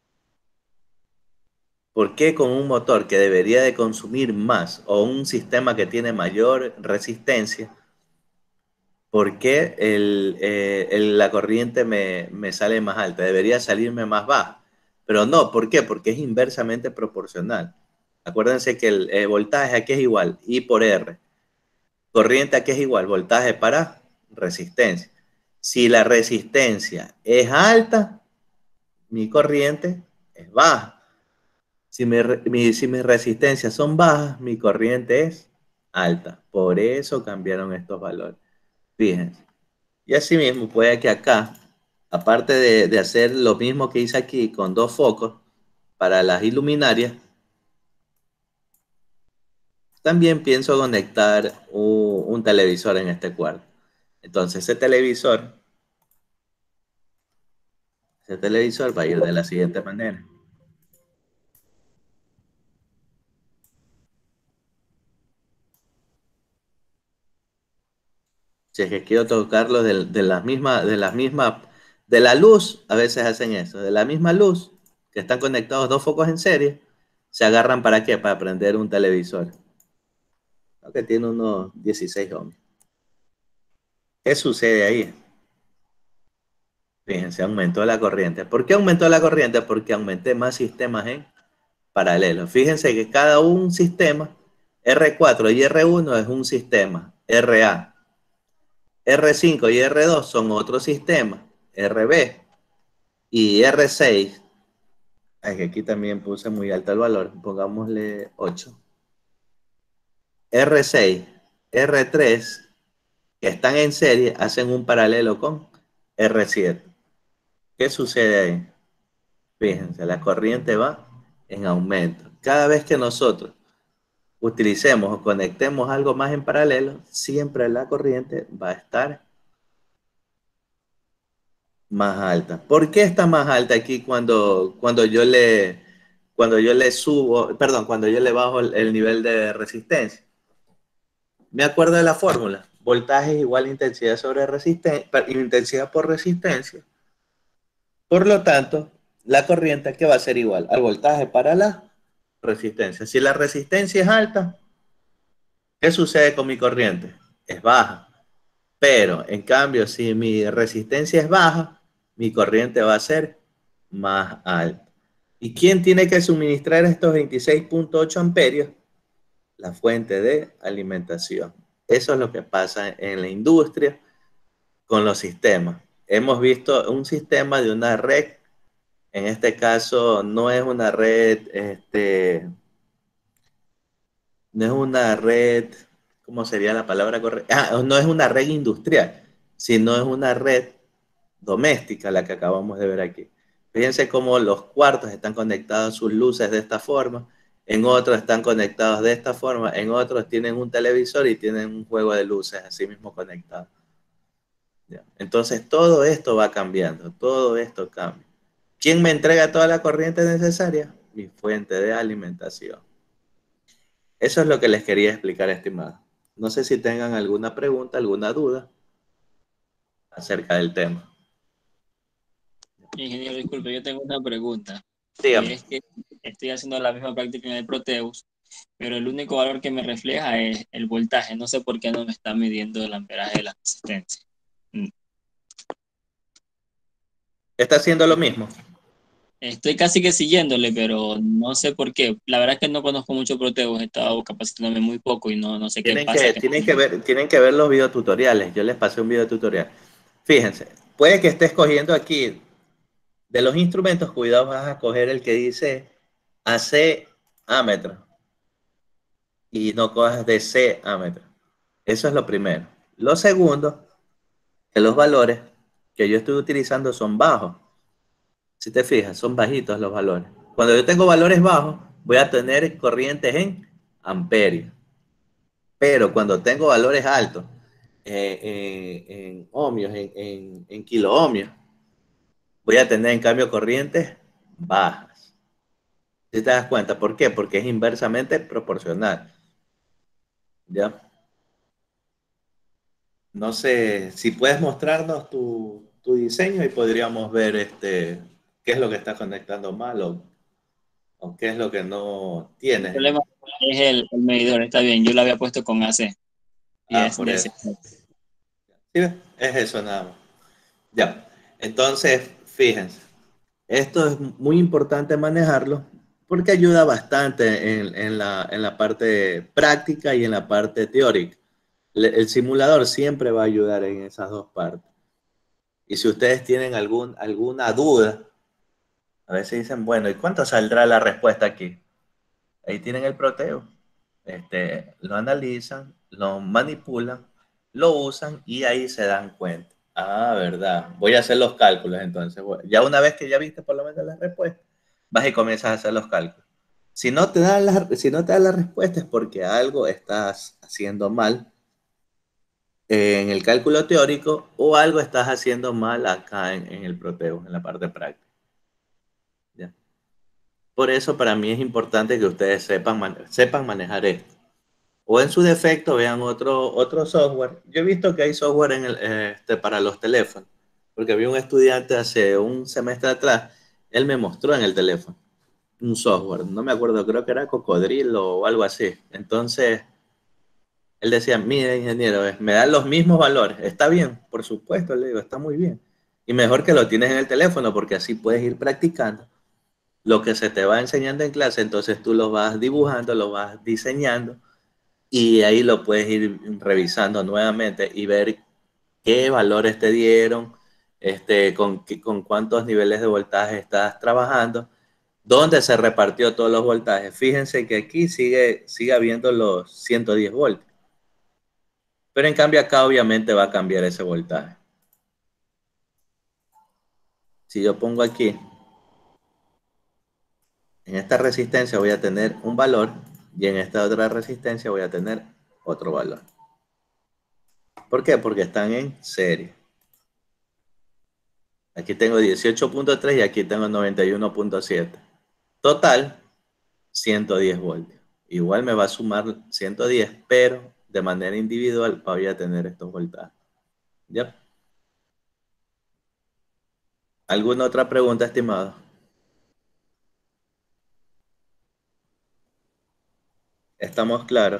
¿Por qué con un motor que debería de consumir más o un sistema que tiene mayor resistencia, por qué la corriente me sale más alta? Debería salirme más baja. Pero no, ¿por qué? Porque es inversamente proporcional. Acuérdense que el voltaje aquí es igual, I por R. Corriente aquí es igual, voltaje para resistencia. Si la resistencia es alta, mi corriente es baja. Si mis resistencias son bajas, mi corriente es alta. Por eso cambiaron estos valores. Fíjense. Y asimismo, puede que acá, aparte de hacer lo mismo que hice aquí con dos focos para las iluminarias, también pienso conectar un televisor en este cuarto. Entonces, ese televisor va a ir de la siguiente manera. Si es que quiero tocarlo de la luz, a veces hacen eso, de la misma luz, que están conectados dos focos en serie, se agarran ¿para qué? Para prender un televisor, ¿no? Que tiene unos 16 ohms. ¿Qué sucede ahí? Fíjense, aumentó la corriente. ¿Por qué aumentó la corriente? Porque aumenté más sistemas en paralelo. Fíjense que cada un sistema, R4 y R1 es un sistema, RA. R5 y R2 son otro sistema, RB. Y R6, ay, que aquí también puse muy alto el valor, pongámosle 8. R6, R3, que están en serie, hacen un paralelo con R7. ¿Qué sucede ahí? Fíjense, la corriente va en aumento. Cada vez que nosotros utilicemos o conectemos algo más en paralelo, siempre la corriente va a estar más alta. ¿Por qué está más alta aquí cuando yo le subo, perdón, cuando yo le bajo el nivel de resistencia? Me acuerdo de la fórmula. Voltaje es igual a intensidad sobre resistencia, intensidad por resistencia. Por lo tanto, la corriente que va a ser igual al voltaje para la resistencia. Si la resistencia es alta, ¿qué sucede con mi corriente? Es baja. Pero, en cambio, si mi resistencia es baja, mi corriente va a ser más alta. ¿Y quién tiene que suministrar estos 26.8 amperios? La fuente de alimentación. Eso es lo que pasa en la industria con los sistemas. Hemos visto un sistema de una red, en este caso no es una red, no es una red, ¿cómo sería la palabra correcta? No es una red industrial, sino es una red doméstica, la que acabamos de ver aquí. Fíjense cómo los cuartos están conectados a sus luces de esta forma, en otros están conectados de esta forma, en otros tienen un televisor y tienen un juego de luces así mismo conectado. Entonces todo esto va cambiando, todo esto cambia. ¿Quién me entrega toda la corriente necesaria? Mi fuente de alimentación. Eso es lo que les quería explicar, estimado. No sé si tengan alguna pregunta, alguna duda acerca del tema. Ingeniero, disculpe, yo tengo una pregunta. Y Dígame. es que estoy haciendo la misma práctica en el Proteus, pero el único valor que me refleja es el voltaje. No sé por qué no me está midiendo el amperaje de la resistencia. ¿Está haciendo lo mismo? Estoy casi que siguiéndole, pero no sé por qué. La verdad es que no conozco mucho Proteus, he estado capacitándome muy poco y no sé qué pasa. Tienen que ver los videotutoriales. Yo les pasé un videotutorial. Fíjense, puede que estés cogiendo aquí de los instrumentos, cuidado, vas a coger el que dice AC ámetro y no cojas de C ámetro. Eso es lo primero. Lo segundo, que los valores que yo estoy utilizando son bajos. Si te fijas, son bajitos los valores. Cuando yo tengo valores bajos, voy a tener corrientes en amperios. Pero cuando tengo valores altos, en ohmios, en kiloohmios, voy a tener en cambio corrientes bajas. ¿Si te das cuenta? ¿Por qué? Porque es inversamente proporcional. ¿Ya? No sé si puedes mostrarnos tu diseño y podríamos ver qué es lo que está conectando mal o qué es lo que no El tienes. problema es el medidor, está bien, yo lo había puesto con AC y Ah, es por eso. 16. ¿Sí ves? Es eso nada más. Ya. Entonces, fíjense, esto es muy importante manejarlo porque ayuda bastante en la parte práctica y en la parte teórica. El simulador siempre va a ayudar en esas dos partes. Y si ustedes tienen alguna duda, a veces dicen, bueno, ¿y cuánto saldrá la respuesta aquí? Ahí tienen el proteo. Lo analizan, lo manipulan, lo usan y ahí se dan cuenta. Ah, verdad. Voy a hacer los cálculos entonces. Ya una vez que ya viste por lo menos la respuesta, vas y comienzas a hacer los cálculos. Si no te da la respuesta es porque algo estás haciendo mal en el cálculo teórico o algo estás haciendo mal acá en el proteo, en la parte práctica. ¿Ya? Por eso para mí es importante que ustedes sepan manejar esto. O en su defecto vean otro software. Yo he visto que hay software para los teléfonos, porque vi un estudiante hace un semestre atrás, él me mostró en el teléfono un software, no me acuerdo, creo que era Cocodrilo o algo así. Entonces, él decía, mire ingeniero, me dan los mismos valores. Está bien, por supuesto, le digo, está muy bien. Y mejor que lo tienes en el teléfono, porque así puedes ir practicando lo que se te va enseñando en clase, entonces tú lo vas dibujando, lo vas diseñando y ahí lo puedes ir revisando nuevamente y ver qué valores te dieron, con cuántos niveles de voltaje estás trabajando, dónde se repartió todos los voltajes. Fíjense que aquí sigue habiendo los 110 voltios, pero en cambio acá obviamente va a cambiar ese voltaje. Si yo pongo aquí, en esta resistencia voy a tener un valor y en esta otra resistencia voy a tener otro valor. ¿Por qué? Porque están en serie. Aquí tengo 18.3 y aquí tengo 91.7. Total, 110 voltios. Igual me va a sumar 110, pero de manera individual voy a tener estos voltajes. ¿Ya? ¿Alguna otra pregunta, estimado? ¿Estamos claros?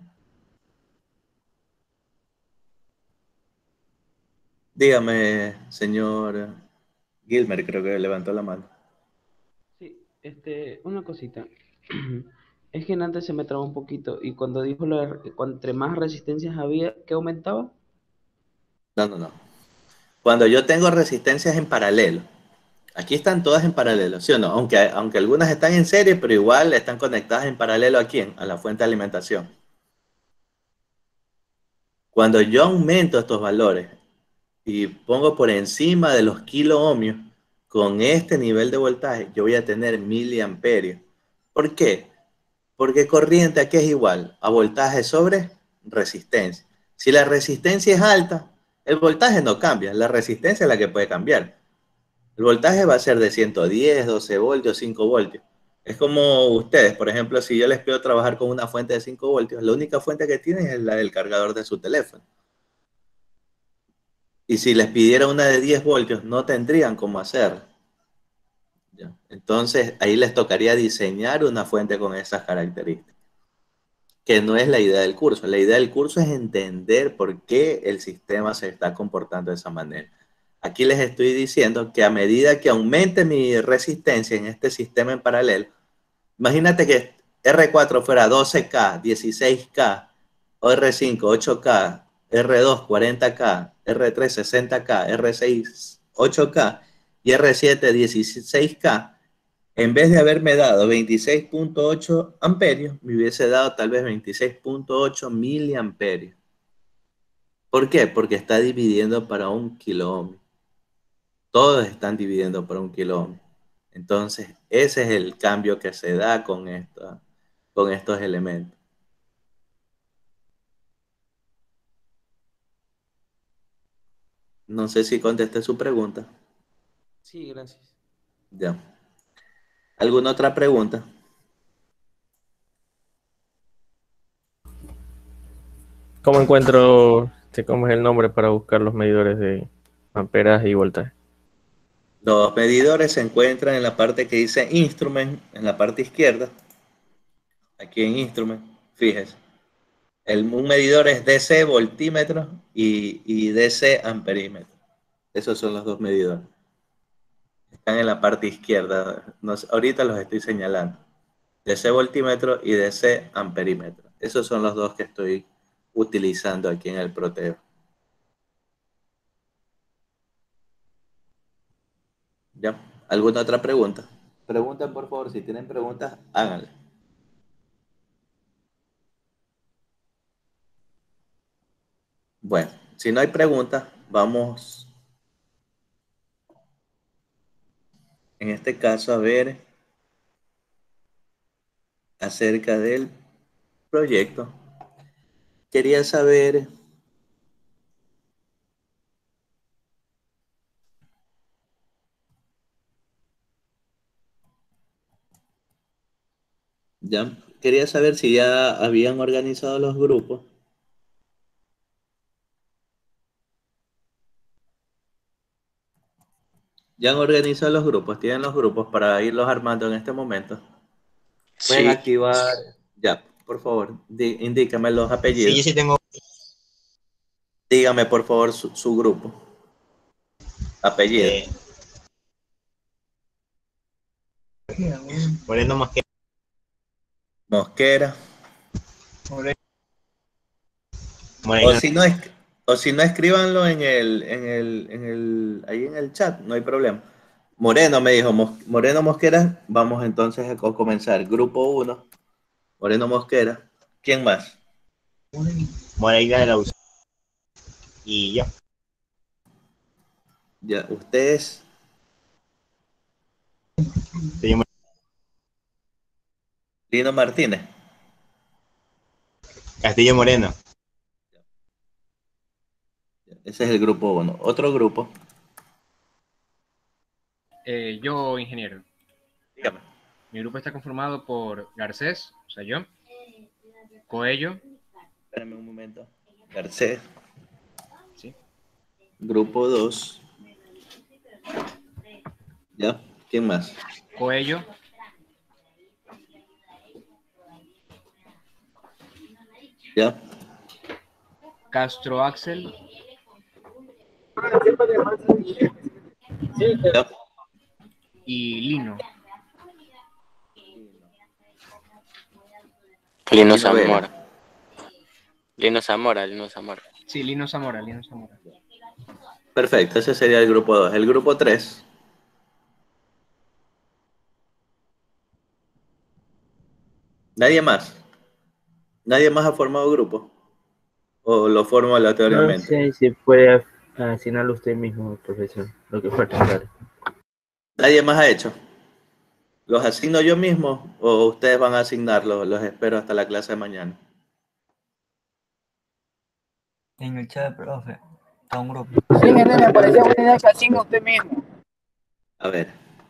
Dígame, señor Gilmer, creo que levantó la mano. Sí, una cosita. Es que antes se me trabó un poquito y cuando dijo entre más resistencias había, ¿qué aumentaba? No, no, no. Cuando yo tengo resistencias en paralelo, aquí están todas en paralelo, ¿sí o no? Aunque algunas están en serie, pero igual están conectadas en paralelo ¿a quién? A la fuente de alimentación. Cuando yo aumento estos valores y pongo por encima de los kilo ohmios con este nivel de voltaje, yo voy a tener miliamperios. ¿Por qué? Porque corriente aquí es igual a voltaje sobre resistencia. Si la resistencia es alta, el voltaje no cambia, la resistencia es la que puede cambiar. El voltaje va a ser de 110, 12 voltios, 5 voltios. Es como ustedes, por ejemplo, si yo les pido trabajar con una fuente de 5 voltios, la única fuente que tienen es la del cargador de su teléfono. Y si les pidiera una de 10 voltios, no tendrían cómo hacer. ¿Ya? Entonces, ahí les tocaría diseñar una fuente con esas características, que no es la idea del curso. La idea del curso es entender por qué el sistema se está comportando de esa manera. Aquí les estoy diciendo que a medida que aumente mi resistencia en este sistema en paralelo, imagínate que R4 fuera 12K, 16K, o R5 8K, R2 40K, R3 60K, R6 8K y R7 16K. En vez de haberme dado 26.8 amperios, me hubiese dado tal vez 26.8 miliamperios. ¿Por qué? Porque está dividiendo para un kilo ohm. Todos están dividiendo para un kilo ohm. Entonces, ese es el cambio que se da con estos elementos. No sé si contesté su pregunta. Sí, gracias. Ya. ¿Alguna otra pregunta? ¿Cómo encuentro, cómo es el nombre para buscar los medidores de amperas y voltaje. Los medidores se encuentran en la parte que dice Instrument, en la parte izquierda. Aquí en Instrument, fíjese. Un medidor es DC voltímetro y DC amperímetro. Esos son los dos medidores. Están en la parte izquierda. Ahorita los estoy señalando. DC voltímetro y DC amperímetro. Esos son los dos que estoy utilizando aquí en el Proteo. ¿Ya? ¿Alguna otra pregunta? Pregunten, por favor. Si tienen preguntas, háganle. Bueno, si no hay preguntas, vamos en este caso a ver acerca del proyecto. Quería saber quería saber si ya habían organizado los grupos. Ya han organizado los grupos, tienen los grupos para irlos armando en este momento. Pueden Sí, activar, ya, por favor, indícame los sí, apellidos. yo sí tengo. Dígame, por favor, su grupo. Apellido. eh, Moreno más que. Mosquera. O Moreno. si no, o si no, escríbanlo ahí en el chat, no hay problema. Moreno me dijo, Moreno Mosquera, vamos entonces a comenzar. Grupo 1, Moreno Mosquera. ¿Quién más? Moreira de la USA. Y yo. Ya, ustedes, Tenemos Lino Martínez. Castillo Moreno. Ese es el grupo 1. Otro grupo, Yo, ingeniero. dígame. Mi grupo está conformado por Garcés, o sea, yo, Coello, Espérame un momento. Garcés. ¿sí? Grupo 2. ¿Ya? ¿Quién más? Coello, ¿Ya? Castro Axel, ¿Ya? y Lino. Lino Lino Vera. Zamora. Lino Zamora, Lino Zamora. Sí, Lino Zamora, Lino Zamora. Perfecto, ese sería el grupo 2. El grupo 3. ¿Nadie más? ¿Nadie más ha formado grupo? ¿O lo formo No aleatoriamente? sé si puede asignarlo usted mismo, profesor, lo que falta, claro. ¿Nadie más ha hecho? ¿Los asigno yo mismo o ustedes van a asignarlos? Los espero hasta la clase de mañana. En el chat, profe, está un grupo. Sí, nene, me parecía buena idea que asigne usted mismo. A ver.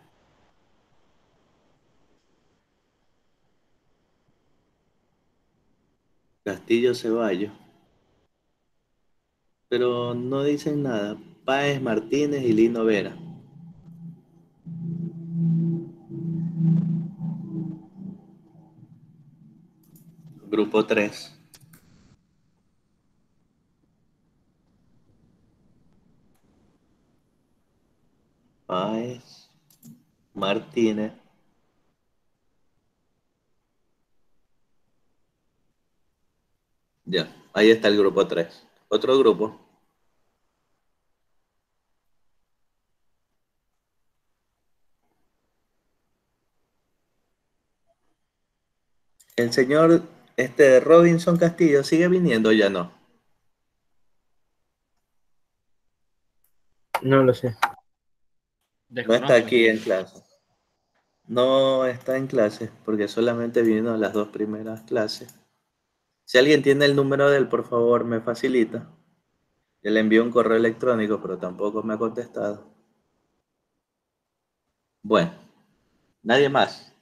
Castillo Ceballos. Pero no dicen nada. Páez Martínez y Lino Vera. Grupo 3. Páez Martínez. Ya, ahí está el grupo 3. Otro grupo. El señor Robinson Castillo sigue viniendo, o ya no. No lo sé. No está Desconozco, aquí en ingeniero. clase. No está en clase porque solamente vino a las 2 primeras clases. Si alguien tiene el número de él, por favor, me facilita. Yo le envío un correo electrónico, pero tampoco me ha contestado. Bueno, nadie más.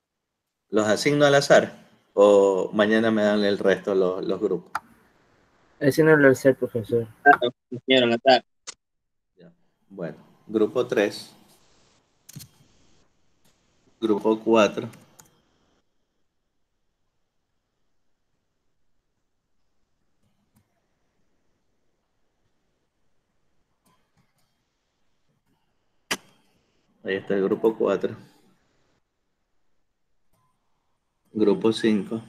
¿Los asigno al azar? ¿O mañana me dan el resto los grupos? Enséñale al ser, profesor. Compañero, la tarde. Ya. Bueno, grupo 3, grupo 4, ahí está el grupo 4, grupo 5,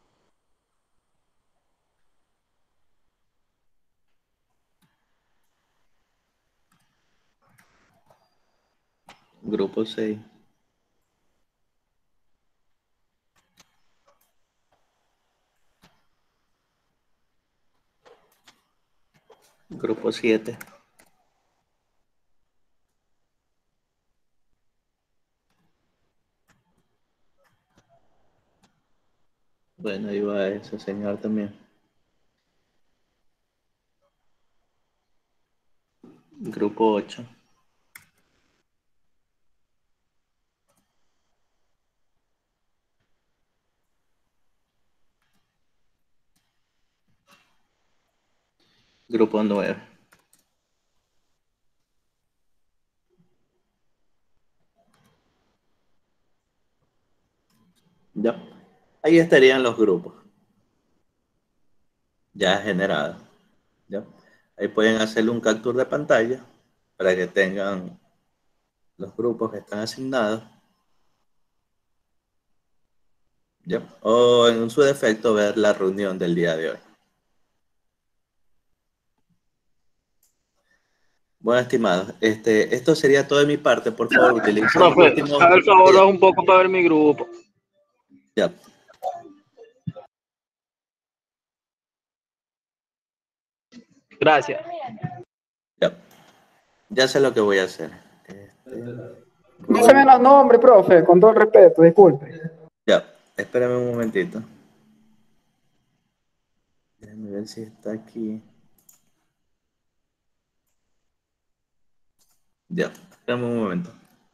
grupo 6, grupo 7, bueno, ahí va ese señor también, grupo 8, grupo 9. Ya, ahí estarían los grupos ya generados. ¿Ya? Ahí pueden hacerle un capture de pantalla para que tengan los grupos que están asignados. ¿Ya? O en su defecto ver la reunión del día de hoy. Bueno, estimados, esto sería todo de mi parte. Por favor, utilicen el Profe, último... haga el favor, baja un poco para ver mi grupo. Ya. Gracias. Ya. Ya sé lo que voy a hacer. No se me los nombres, profe, con todo el respeto, disculpe. Ya, espérame un momentito. Déjame ver si está aquí. Ya, espérame un momento.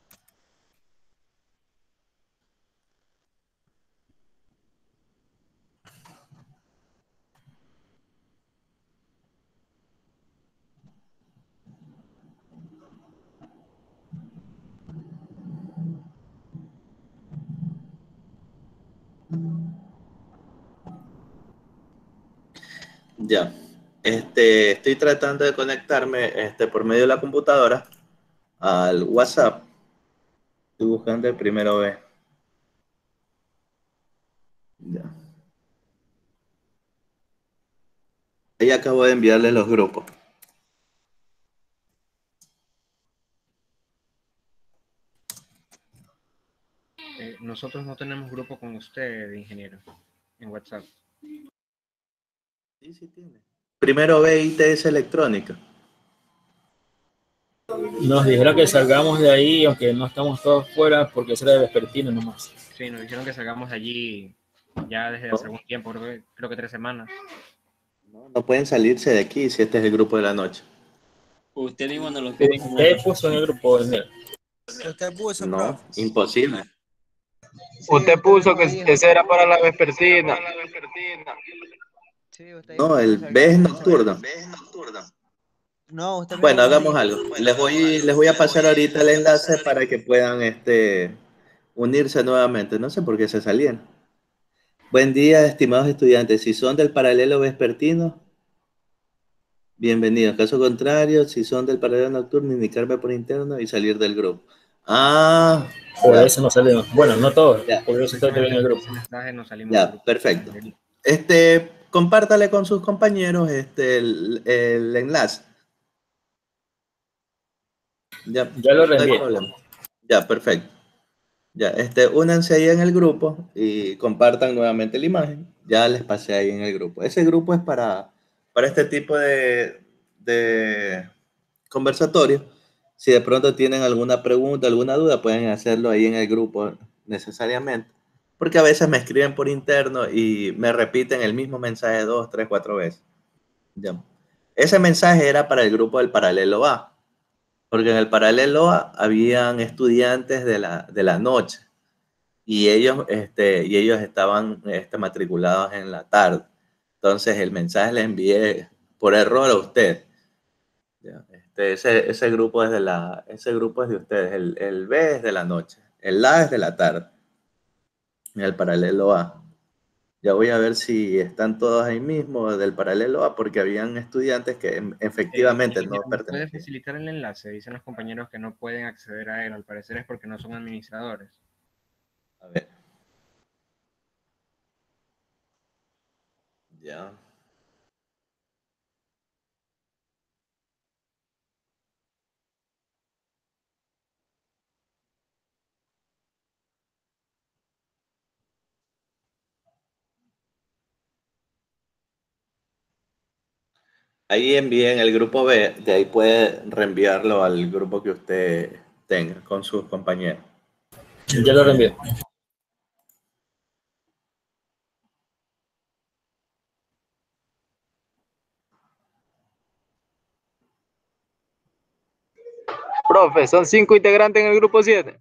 Ya. Estoy tratando de conectarme por medio de la computadora al WhatsApp. Estoy buscando el primero B. Ya. Ahí acabo de enviarle los grupos. Nosotros no tenemos grupo con usted, ingeniero, en WhatsApp. Sí, sí tiene. Primero B ITS Electrónica. Nos dijeron que salgamos de ahí, aunque no estamos todos fuera, porque será de vespertino nomás. Sí, nos dijeron que salgamos de allí ya desde hace algún tiempo, creo que 3 semanas. No pueden salirse de aquí si este es el grupo de la noche. Usted mismo nos lo Usted puso en el grupo, Usted puso, No, imposible. Usted puso que ese era para la vespertina. Sí, usted No, dijo el que B es salgamos de nocturno. No, usted Bueno, mismo hagamos dijo. algo. Les voy a pasar ahorita el enlace para que puedan unirse nuevamente. No sé por qué se salieron. Buen día, estimados estudiantes. Si son del paralelo vespertino, bienvenidos. Caso contrario, si son del paralelo nocturno, indicarme por interno y salir del grupo. Ah, por ya. eso no salimos. Bueno, no todos, Ya. por eso está en el grupo. Ya, perfecto. Compártale con sus compañeros el enlace. Ya lo no hay reenvié. problema. Ya, perfecto. Ya, únanse ahí en el grupo y compartan nuevamente la imagen. Ya les pasé ahí en el grupo. Ese grupo es para este tipo de conversatorio. Si de pronto tienen alguna pregunta, alguna duda, pueden hacerlo ahí en el grupo necesariamente. Porque a veces me escriben por interno y me repiten el mismo mensaje 2, 3, 4 veces. Ya. Ese mensaje era para el grupo del paralelo A. Porque en el paralelo A habían estudiantes de la noche y ellos estaban matriculados en la tarde. Entonces el mensaje le envié por error a usted. Ya, ese grupo es ese grupo es de ustedes. El B es de la noche. El A es de la tarde. Y el paralelo A. Ya voy a ver si están todos ahí mismo del paralelo A, porque habían estudiantes que efectivamente no ¿Puede pertenecían. facilitar el enlace? Dicen los compañeros que no pueden acceder a él. Al parecer es porque no son administradores. A ver. Ya. Ahí envíen el grupo B, de ahí puede reenviarlo al grupo que usted tenga con sus compañeros. Ya lo reenvié. Profe, son 5 integrantes en el grupo 7.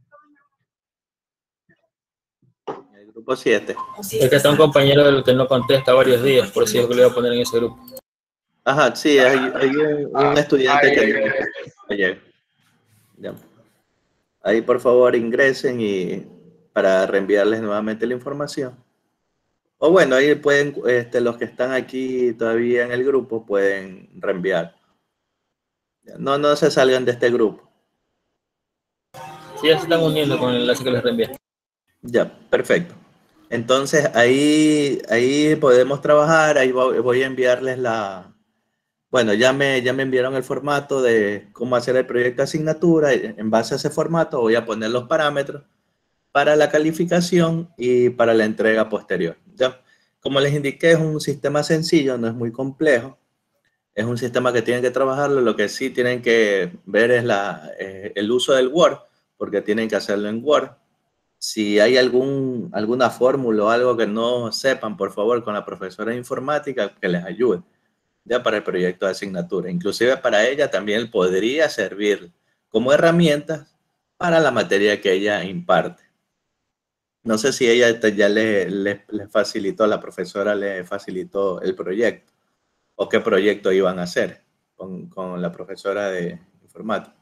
El grupo 7. Es que está un compañero del que no contesta varios días, por eso yo que le voy a poner en ese grupo. Ajá, sí, hay un estudiante que llega. Ya. Ahí por favor ingresen y para reenviarles nuevamente la información. O bueno, ahí pueden, los que están aquí todavía en el grupo pueden reenviar. No se salgan de este grupo. Sí, ya se están uniendo con el enlace que les reenvié. Ya, perfecto. Entonces ahí podemos trabajar, ahí voy a enviarles bueno, ya me enviaron el formato de cómo hacer el proyecto de asignatura. En base a ese formato voy a poner los parámetros para la calificación y para la entrega posterior. ¿Ya? Como les indiqué, es un sistema sencillo, no es muy complejo. Es un sistema que tienen que trabajarlo. Lo que sí tienen que ver es el uso del Word, porque tienen que hacerlo en Word. Si hay alguna fórmula o algo que no sepan, por favor, con la profesora de informática, que les ayude ya para el proyecto de asignatura. Inclusive para ella también podría servir como herramienta para la materia que ella imparte. No sé si ella ya le facilitó, la profesora le facilitó el proyecto o qué proyecto iban a hacer con la profesora de informática.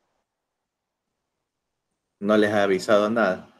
No les ha avisado nada.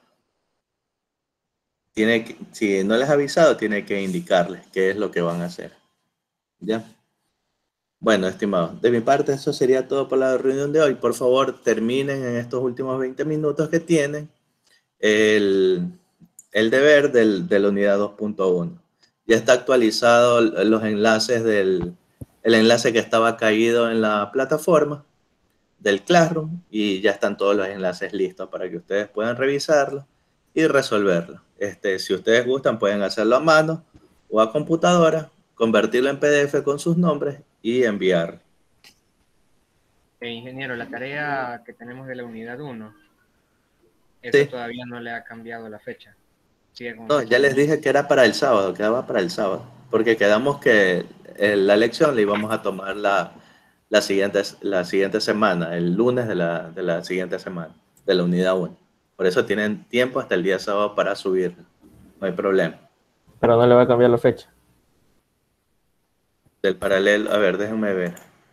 Si no les ha avisado, tiene que indicarles qué es lo que van a hacer. ¿Ya? Bueno, estimados, de mi parte eso sería todo por la reunión de hoy. Por favor, terminen en estos últimos 20 minutos que tienen el deber de la unidad 2.1. Ya está actualizado los enlaces el enlace que estaba caído en la plataforma del Classroom y ya están todos los enlaces listos para que ustedes puedan revisarlo y resolverlo. Si ustedes gustan, pueden hacerlo a mano o a computadora, convertirlo en PDF con sus nombres y enviar. Ingeniero, la tarea que tenemos de la unidad 1, Sí. todavía no le ha cambiado la fecha. No, ya les dije que era para el sábado, quedaba para el sábado, porque quedamos que la lección la íbamos a tomar la siguiente semana, el lunes de la siguiente semana, de la unidad 1. Por eso tienen tiempo hasta el día sábado para subirlo. No hay problema. Pero no le va a cambiar la fecha. Del paralelo, a ver, déjenme ver.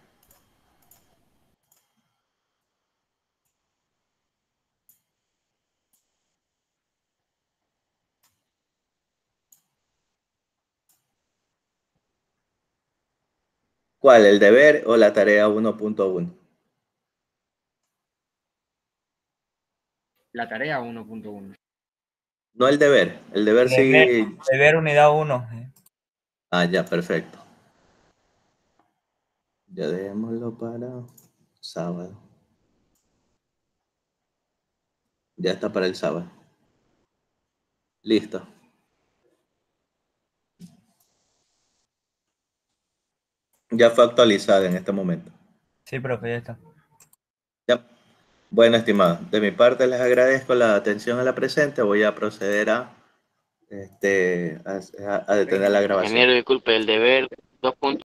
¿Cuál? ¿El deber o la tarea 1.1? La tarea 1.1. No el deber. El deber sí. Deber unidad 1. Ah, ya, perfecto. Ya dejémoslo para sábado. Ya está para el sábado. Listo. Ya fue actualizada en este momento. Sí, profe, ya está. Ya. Bueno, estimado, de mi parte les agradezco la atención a la presente. Voy a proceder a detener la grabación. Ingeniero, disculpe, el deber 2.